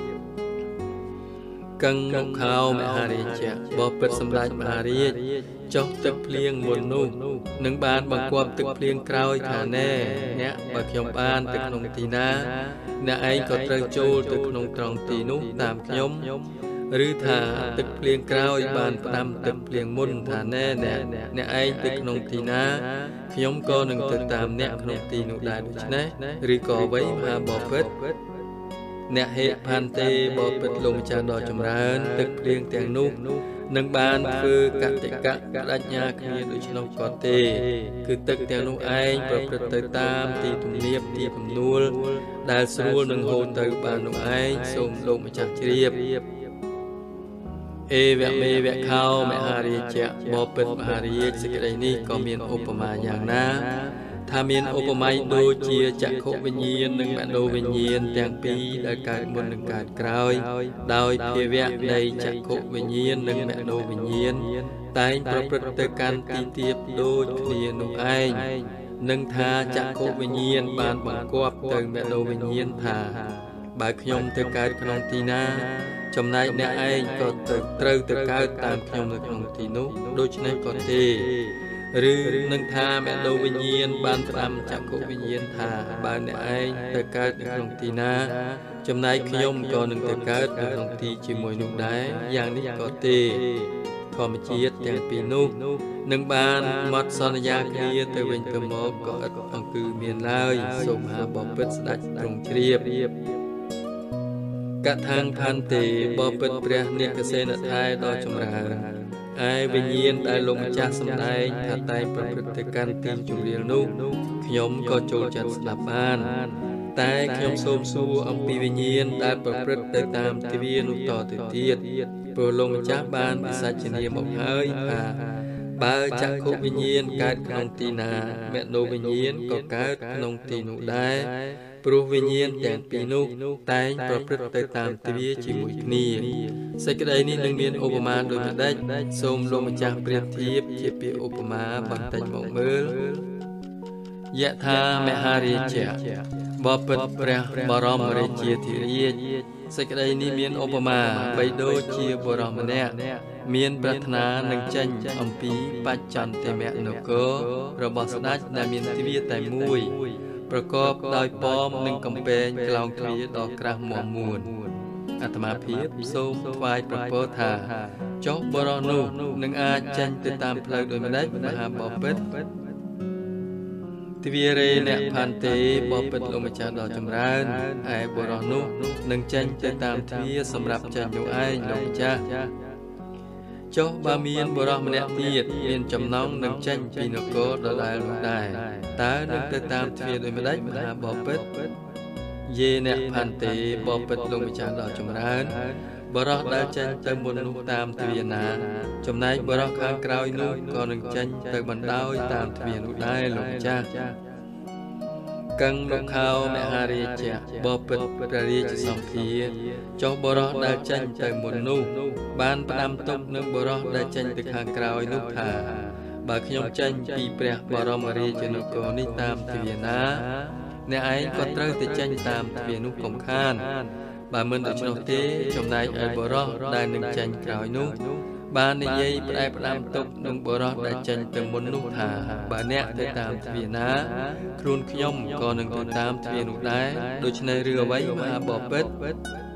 កឹងមុខោមហារាជៈបពិតសម្ដេចមហារាជចុះទឹកភ្លៀងមុននោះនឹងបានបង្គាប់ទឹកភ្លៀងក្រោយថាណែអ្នកបើខ្ញុំបានទៅក្នុងទីណាអ្នកឯងក៏ត្រូវចូលទៅក្នុងត្រង់ទីនោះតាមខ្ញុំឬថាទឹកភ្លៀងក្រោយបានផ្ដាំទឹកភ្លៀងមុនថាណែអ្នកអ្នកឯងទៅក្នុងទីណាខ្ញុំក៏នឹងទៅតាមអ្នកក្នុងទីនោះដែរដូច្នេះឬក៏អ្វីមហាបពិតអ្នកហេផាន់ទេបពិតលោកម្ចាស់ដ៏ចម្រើនទឹកភ្លៀងទាំងនោះនឹងបានធ្វើកតិកៈបដញ្ញាគ្នាដូច្នោះក៏ទេគឺទឹកទាំងនោះឯងប្រព្រឹត្តទៅតាមទីទំនាបទីទំនួលដែលស្រួលនឹងហូរទៅបាននោះឯងសូមលោកម្ចាស់ជ្រាបអេវៈមេវៈខោមហារាជៈបពិតមហារាជសេចក្តីនេះក៏មានឧបមាយ៉ាងណាថាមានឧបមាដូចជាចក្ខុវិញ្ញាណនិងមនោវិញ្ញាណទាំងពីរដែលកើតមុននិងកើតក្រោយដោយភាវៈនៃចក្ខុវិញ្ញាណនិងមនោវិញ្ញាណតែងប្រព្រឹត្តទៅកាន់ទីទាបដូចគ្នានោះឯងនឹងថាចក្ខុវិញ្ញាណបានបង្គាប់ទៅមនោវិញ្ញាណថាបើខ្ញុំទៅកើតក្នុងទីណាចំណែកអ្នកឯងក៏ទៅត្រូវទៅកើតតាមខ្ញុំនៅក្នុងទីនោះដូច្នេះក៏ទេឬនឹងថាមនោវិញ្ញាណបានផ្ដាំចក្ខុវិញ្ញាណថាបើអ្នកឯងទៅកើតនៅក្នុងទីណាចំណែកខ្ញុំក៏នឹងទៅកើតនៅក្នុងទីជាមួយនោះដែរយ៉ាងនេះក៏ទេធម្មជាតិទាំងពីរនោះនឹងបានមត់សន្យាគ្នាទៅវិញទៅមកក៏ឥតអង្គឺមានឡើយសូមមហាបពិតស្ដេចទ្រង់ជ្រាបកថាងផាន់ទេបពិតព្រះនិកសេនថែដ៏ចម្រើនឯវិញ្ញាណដែលលោកម្ចាស់សម្ដែងថាតែងប្រព្រឹត្តទៅកាន់ទីជម្រាលនោះខ្ញុំក៏ចូលចិត្តស្ដាប់បានតែខ្ញុំសូមសួរអំពីវិញ្ញាណដែលប្រព្រឹត្តទៅតាមទិវានោះតទៅទៀតព្រោះលោកម្ចាស់បានវិសាចនាមកហើយថាបើចក្ខុវិញ្ញាណកើតក្នុងទីណាមនោវិញ្ញាណក៏កើតក្នុងទីនោះដែរព្រោះវិញ្ញាណទាំងពីរនោះតែងប្រព្រឹត្តទៅតាមទិវាជាមួយគ្នាសេចក្តីនេះនឹងមានឧបមាដូចម្ដេចសូមលោកម្ចាស់ប្រៀបធៀបជាពាក្យឧបមាបន្តិចមកមើលយថាមហារាជៈបពិតព្រះបរមរាជាធិរាជសេចក្តីនេះមានឧបមាបីដូចជាបុរសម្នាក់មានប្រាថ្នានឹងចេញអំពីបច្ចន្តមនគររបស់ស្ដេចដែលមានទ្វារតែមួយប្រកបដោយប៉មនិងកំពែងក្លោងទ្វារដ៏ក្រាស់មាំមួនអាត្មាភាពសូមថ្វាយប្រពោថាចុះបុរសនោះនឹងអាចចេញទៅតាមផ្លូវដោយម្ដេចមហាបពិតទ្វារេអ្នកផាន់ទេបពិតលោកម្ចាស់ដ៏ចម្រើនឯបុរសនោះនឹងចេញទៅតាមទ្វារសម្រាប់ចេញនោះឯងលោកម្ចាស់ចុះបើមានបុរសម្នាក់ទៀតមានចំណងនឹងចេញពីនគរដដែលនោះដែរតើនឹងទៅតាមទ្វារដោយម្ដេចមហាបពិតយេអ្នកផាន់ទេបពិតលោកម្ចាស់ដ៏ចម្រើនបរោះដែលចេញទៅមុននោះតាមទ្វារណាចំណែកបរោះខាងក្រោយនោះក៏នឹងចេញទៅបណ្ដោយតាមទ្វារនោះដែរលោកម្ចាស់កឹងលោកខោមហារាជៈបពិតព្រះរាជសម្ភារចុះបរោះដែលចេញទៅមុននោះបានផ្ដាំទុកនឹងបរោះដែលចេញទៅខាងក្រោយនោះថាបើខ្ញុំចេញពីព្រះបរមរាជនគរនេះតាមទ្វារណាអ្នកឯងក៏ត្រូវទៅចេញតាមទ្វារនោះកុំខានបើមិនដូច្នោះទេចំណែកឯបរោះដែលនឹងចេញក្រោយនោះបាននិយាយផ្ដែផ្ដាំទុកនឹងបរោះដែលចេញទៅមុននោះថាបើអ្នកទៅតាមទ្វារណាខ្លួនខ្ញុំក៏នឹងទៅតាមទ្វារនោះដែរដូច្នេះរឿងអ្វីមហាបពិត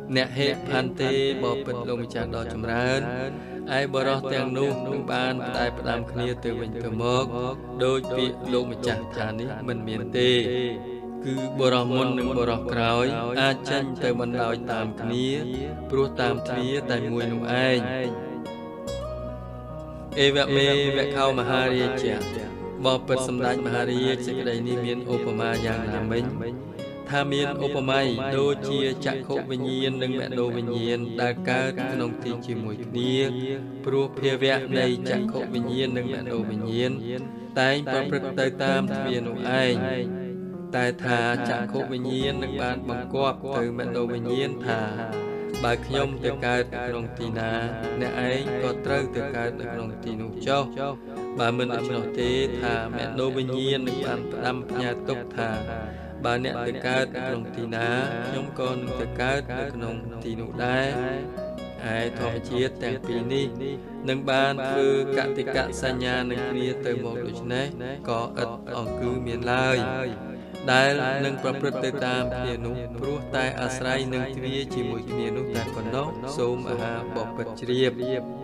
អ្នកហេផាន់ទេបបិទ្ធលោកម្ចាស់ដ៏ចម្រើនឯបរោះទាំងនោះនឹងបានផ្ដាយផ្ដាំគ្នាទៅវិញទៅមកដោយពាក្យលោកម្ចាស់ថានេះមិនមានទេគឺបរោះមុននិងបរោះក្រោយអាចចេញទៅមិនដោយតាមគ្នាព្រោះតាមទ្វារតែមួយនោះឯងអេវមេវខោមហារាជៈបបិទ្ធសម្ដេចមហារាជសេចក្តីនេះមានឧបមាយ៉ាងណាមិញថាមានឧបមាដូចជាចក្ខុវិញ្ញាណនិងមនោវិញ្ញាណដែលកើតក្នុងទីជាមួយគ្នាព្រោះភាវៈនៃចក្ខុវិញ្ញាណនិងមនោវិញ្ញាណតែងប្រព្រឹត្តទៅតាមទ្វារនោះឯងតែថាចក្ខុវិញ្ញាណនឹងបានបង្គាប់ទៅមនោវិញ្ញាណថាបើខ្ញុំទៅកើតក្នុងទីណាអ្នកឯងក៏ត្រូវទៅកើតនៅក្នុងទីនោះចុះបើមិនដូច្នោះទេថាមនោវិញ្ញាណនឹងបានផ្ដាំផ្ញើទុកថាបើអ្នកទៅកើតក្នុងទីណាខ្ញុំក៏នឹងទៅកើតនៅក្នុងទីនោះដែរឯធម្មជាតិទាំងពីរនេះនឹងបានធ្វើកតិកៈសញ្ញានឹងគ្នាទៅមកដូច្នេះក៏ឥតអង្គគឺមានឡើយដែលនឹងប្រព្រឹត្តទៅតាមគ្នានោះព្រោះតែអាស្រ័យនឹងទ្វារជាមួយគ្នានោះតែប៉ុណ្ណោះសូមអាហារបបិទ្ធជ្រាប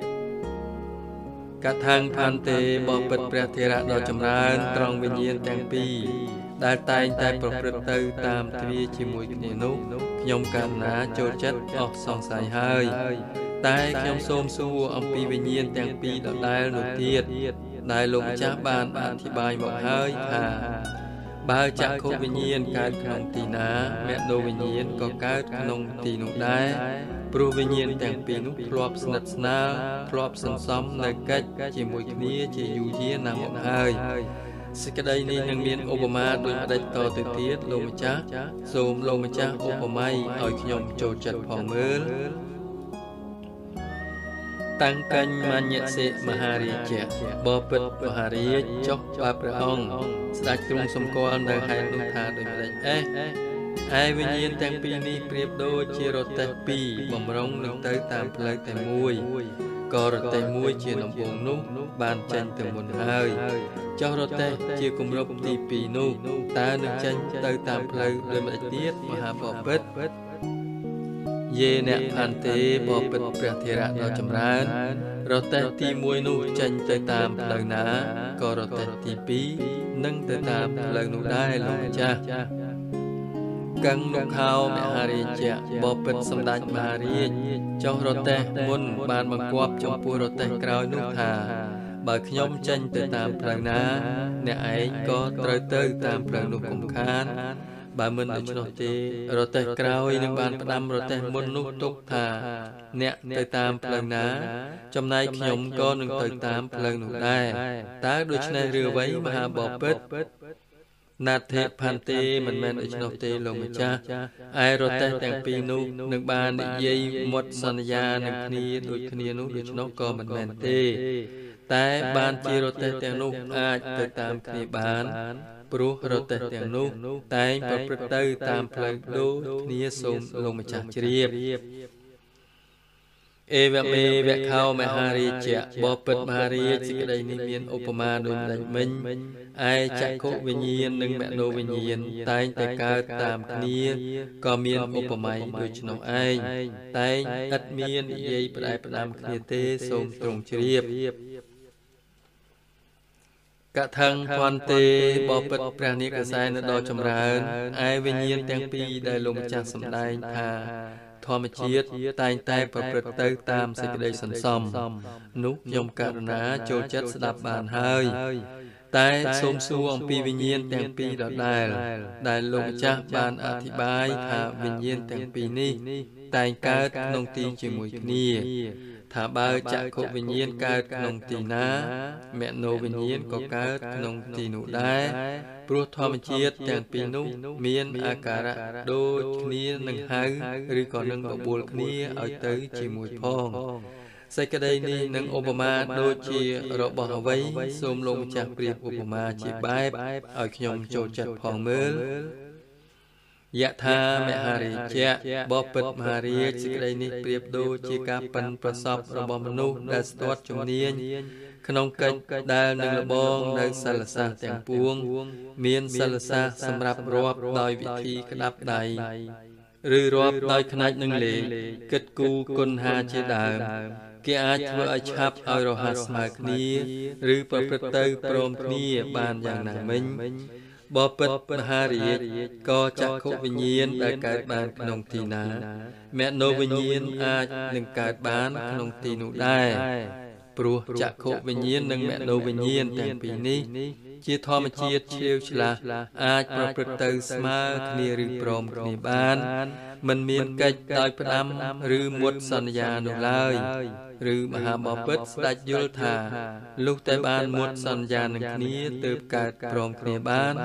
កថាផាន់ទេបបិទ្ធព្រះធេរៈដ៏ចម្រើនត្រង់វិញ្ញាណទាំងពីរដែលតែងតែប្រព្រឹត្តទៅតាមទ្វារជាមួយគ្នានោះខ្ញុំកណ្ណាចូលចិត្តអស់សង្ស័យហើយតែខ្ញុំសូមសួរអំពីវិញ្ញាណទាំងពីរដដែលនោះទៀតដែលលោកម្ចាស់បានអធិប្បាយមកហើយថាបើចក្ខុវិញ្ញាណកើតក្នុងទីណាមនោវិញ្ញាណក៏កើតក្នុងទីនោះដែរព្រោះវិញ្ញាណទាំងពីរនោះធ្លាប់ស្និទ្ធស្នាលធ្លាប់សន្សំនៅកិច្ចជាមួយគ្នាជាយូរយារណាស់មកហើយសេចក្តីនេះនឹងមានឧបមាដូចផ្ដេចតទៅទៀតលោកម្ចាស់សូមលោកម្ចាស់ឧបមាឲ្យខ្ញុំចូលចិត្តផងមើលតាំងកញ្ញមញ្ញសិមហារាជៈបបិទ្ធមហារាជចុះបើព្រះអង្គស្ដេចទ្រង់សម្គាល់នៅហេតុនោះថាដូចម្ដេចអេឯវិញ្ញាណទាំងពីរនេះប្រៀបដូចជារទេះពីរបំរុងនឹងទៅតាមផ្លូវតែមួយក៏រទេះមួយជាដំបូងនោះបានចេញទៅមុនហើយចុះរទេះជាគម្រប់ទីពីរនោះតើនឹងចេញទៅតាមផ្លូវដូចម្ដេចទៀតមហាបពិតយេអ្នកផាន់ទេបពិតព្រះធេរៈដ៏ចម្រើនរទេះទីមួយនោះចេញទៅតាមផ្លូវណាក៏រទេះទីពីរនឹងទៅតាមផ្លូវនោះដែរលោកម្ចាស់កੰនុខោមហារាជៈបពិតសម្ដេចមហារាជចុះរទេះមុនបានបង្គាប់ចំពោះរទេះក្រោយនោះថាបើខ្ញុំចេញទៅតាមផ្លូវណាអ្នកឯងក៏ត្រូវទៅតាមផ្លូវនោះកុំខានបើមិនដូច្នោះទេរទេះក្រោយនឹងបានផ្ដាំរទេះមុននោះទុកថាអ្នកទៅតាមផ្លូវណាចំណែកខ្ញុំក៏នឹងទៅតាមផ្លូវនោះដែរតើដូច្នេះឬអ្វីមហាបពិតណាថេផាន់ទេមិនមែនដូច្នោះទេលោកម្ចាស់ឯរទេះទាំងពីរនោះនឹងបាននិយាយមុតសន្យានឹងគ្នាដូចគ្នានោះដូច្នោះក៏មិនមែនទេតែបានជារទេះទាំងនោះអាចទៅតាមគ្នាបានព្រោះរទេះទាំងនោះតែងប្រព្រឹត្តទៅតាមផ្លូវដូចគ្នាសូមលោកម្ចាស់ជ្រាបអេវមេវខោមហារាជៈបពិតមហារាជសេចក្តីនេះមានឧបមាដូចម្ដេចមិញឯចក្ខុវិញ្ញាណនិងមនោវិញ្ញាណតែងតែកើតតាមគ្នាក៏មានឧបមាដូចនោះឯងតែងឥតមាននិយាយផ្ដែផ្ដាំគ្នាទេសូមទ្រង់ជ្រាបកថាផាន់ទេបពិតព្រះនិកសែនដ៏ចម្រើនឯវិញ្ញាណទាំងពីរដែលលោកម្ចាស់សម្ដែងថាធម្មជាតិតែងតែប្រព្រឹត្តទៅតាមសេចក្តីសន្សំនោះខ្ញុំករណាចូលចិត្តស្ដាប់បានហើយតែសូមសួរអំពីវិញ្ញាណទាំងពីរដដែលដែលលោកម្ចាស់បានអធិប្បាយថាវិញ្ញាណទាំងពីរនេះតែងកើតក្នុងទីជាមួយគ្នាថាបើចក្ខុវិញ្ញាណកើតក្នុងទីណាមនោវិញ្ញាណក៏កើតក្នុងទីនោះដែរព្រោះធម្មជាតិទាំងពីរនោះមានអាការៈដូចគ្នានឹងហៅឬក៏នឹងបបួលគ្នាឲ្យទៅជាមួយផងសេចក្តីនេះនឹងឧបមាដូចជារបស់អ្វីសូមលោកម្ចាស់ប្រៀបឧបមាជាបែបឲ្យខ្ញុំចូលចិត្តផងមើលយថាមហារាជៈបពិតមហារាជសេចក្តីនេះប្រៀបដូចជាការប៉ិនប្រសពរបស់មនុស្សដែលស្ទាត់ជំនាញក្នុងកិច្ចដែលនឹងលបងនៅសិលសាស្ត្រទាំងពួង មានសិលសាស្ត្រសម្រាប់រាប់ដោយវិធីក្តាប់ដៃ ហើយនឹងមានវិញ្ញាណឬរាប់ដោយខ្នាច់នឹងលេខគិតគូរគុណហាជាដើមគេអាចធ្វើឲ្យឆាប់ឲ្យរហ័សស្មើគ្នាឬប្រព្រឹត្តទៅព្រមគ្នាបានយ៉ាងណាមិញបបិទ្ធមហារាជក៏ចក្ខុវិញ្ញាណដែលកើតបានក្នុងទីណាមនោវិញ្ញាណអាចនឹងកើតបានក្នុងទីនោះដែរព្រោះចក្ខុវិញ្ញាណនិងមនោវិញ្ញាណទាំងពីរនេះជាធម្មជាតិជ្រាវឆ្លាស់អាចប្រព្រឹត្តទៅស្មើគ្នាឬព្រមគ្នាបានមិនមានកិច្ចដោយផ្ដាំឬមុតសន្យានោះឡើយឬមហាបពិតស្ដេចយល់ថាលុះតែបានមុតសន្យានឹងគ្នាទើបកើតព្រមគ្នាបាន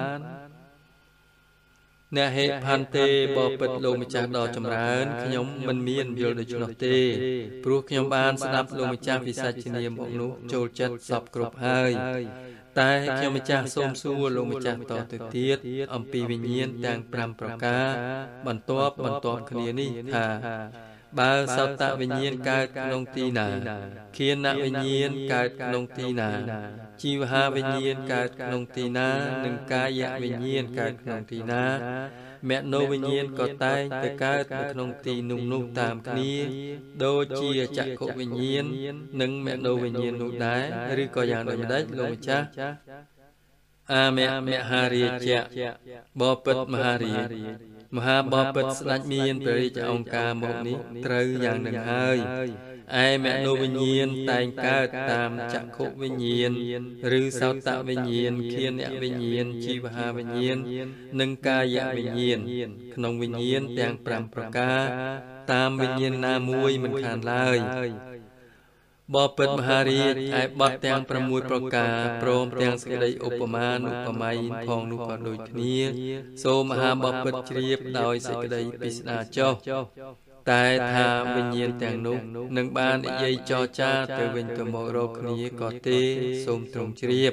អ្នកហេផន្ទេបពិតលោកម្ចាស់ដ៏ចម្រើនខ្ញុំមិនមានយល់ដូច្នោះទេព្រោះខ្ញុំបានស្ដាប់លោកម្ចាស់វិសាចនាមកនោះចូលចិត្តសពគ្រប់ហើយតែខ្ញុំម្ចាស់សូមសួរលោកម្ចាស់តទៅទៀតអំពីវិញ្ញាណទាំងប្រាំប្រការបន្ទាប់បន្ទាប់គ្នានេះថាបើសតវិញ្ញាណកើតក្នុងទីណាឃានវិញ្ញាណកើតក្នុងទីណាជីវហាវិញ្ញាណកើតក្នុងទីណានិងកាយវិញ្ញាណកើតក្នុងទីណាមនោវិញ្ញាណក៏តែងតែកើតនៅក្នុងទីនោះនោះតាមគ្នាដូចជាចក្ខុវិញ្ញាណនិងមនោវិញ្ញាណនោះដែរឬក៏យ៉ាងដូចម្ដេចលោកម្ចាស់អាមៈមហារាជៈបពិតមហារាជមហាបពិតស្ដេចមានព្រះរាជអង្គការមកនេះត្រូវយ៉ាងនឹងហើយឯមនោវិញ្ញាណតែងកើតតាមចក្ខុវិញ្ញាណឬសោតវិញ្ញាណឃានវិញ្ញាណជីវហាវិញ្ញាណនិងកាយវិញ្ញាណក្នុងវិញ្ញាណទាំងប្រាំប្រការតាមវិញ្ញាណណាមួយមិនខានឡើយបពិតមហារាជឯបទទាំងប្រាំមួយប្រការព្រមទាំងសេចក្តីឧបមានុបមាផងនោះក៏ដូចគ្នាសូមមហាបពិតជ្រាបដោយសេចក្តីពិស្ដារចុះតែថាវិញ្ញាណទាំងនោះនឹងបាននិយាយចរចាទៅវិញទៅមករកគ្នាក៏ទេសូមទ្រង់ជ្រាប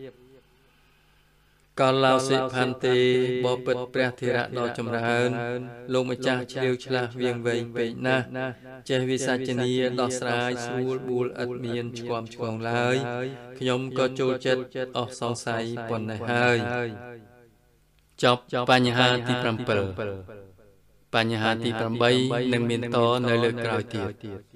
កលោសិផន្ទេបពិតព្រះធិរៈដ៏ចម្រើនលោកម្ចាស់ជ្រាវឆ្លាស់វៀងវែងពេកណាស់ចេះវិសាចនាដោះស្រាយស្រួលបួលឥតមានឆ្គាំឆ្គងឡើយខ្ញុំក៏ចូលចិត្តអស់សង្ស័យប៉ុណ្ណេះហើយចប់បញ្ហាទីប្រាំបញ្ហាទីប្រាំនឹងមានតនៅលើក្រោយទៀត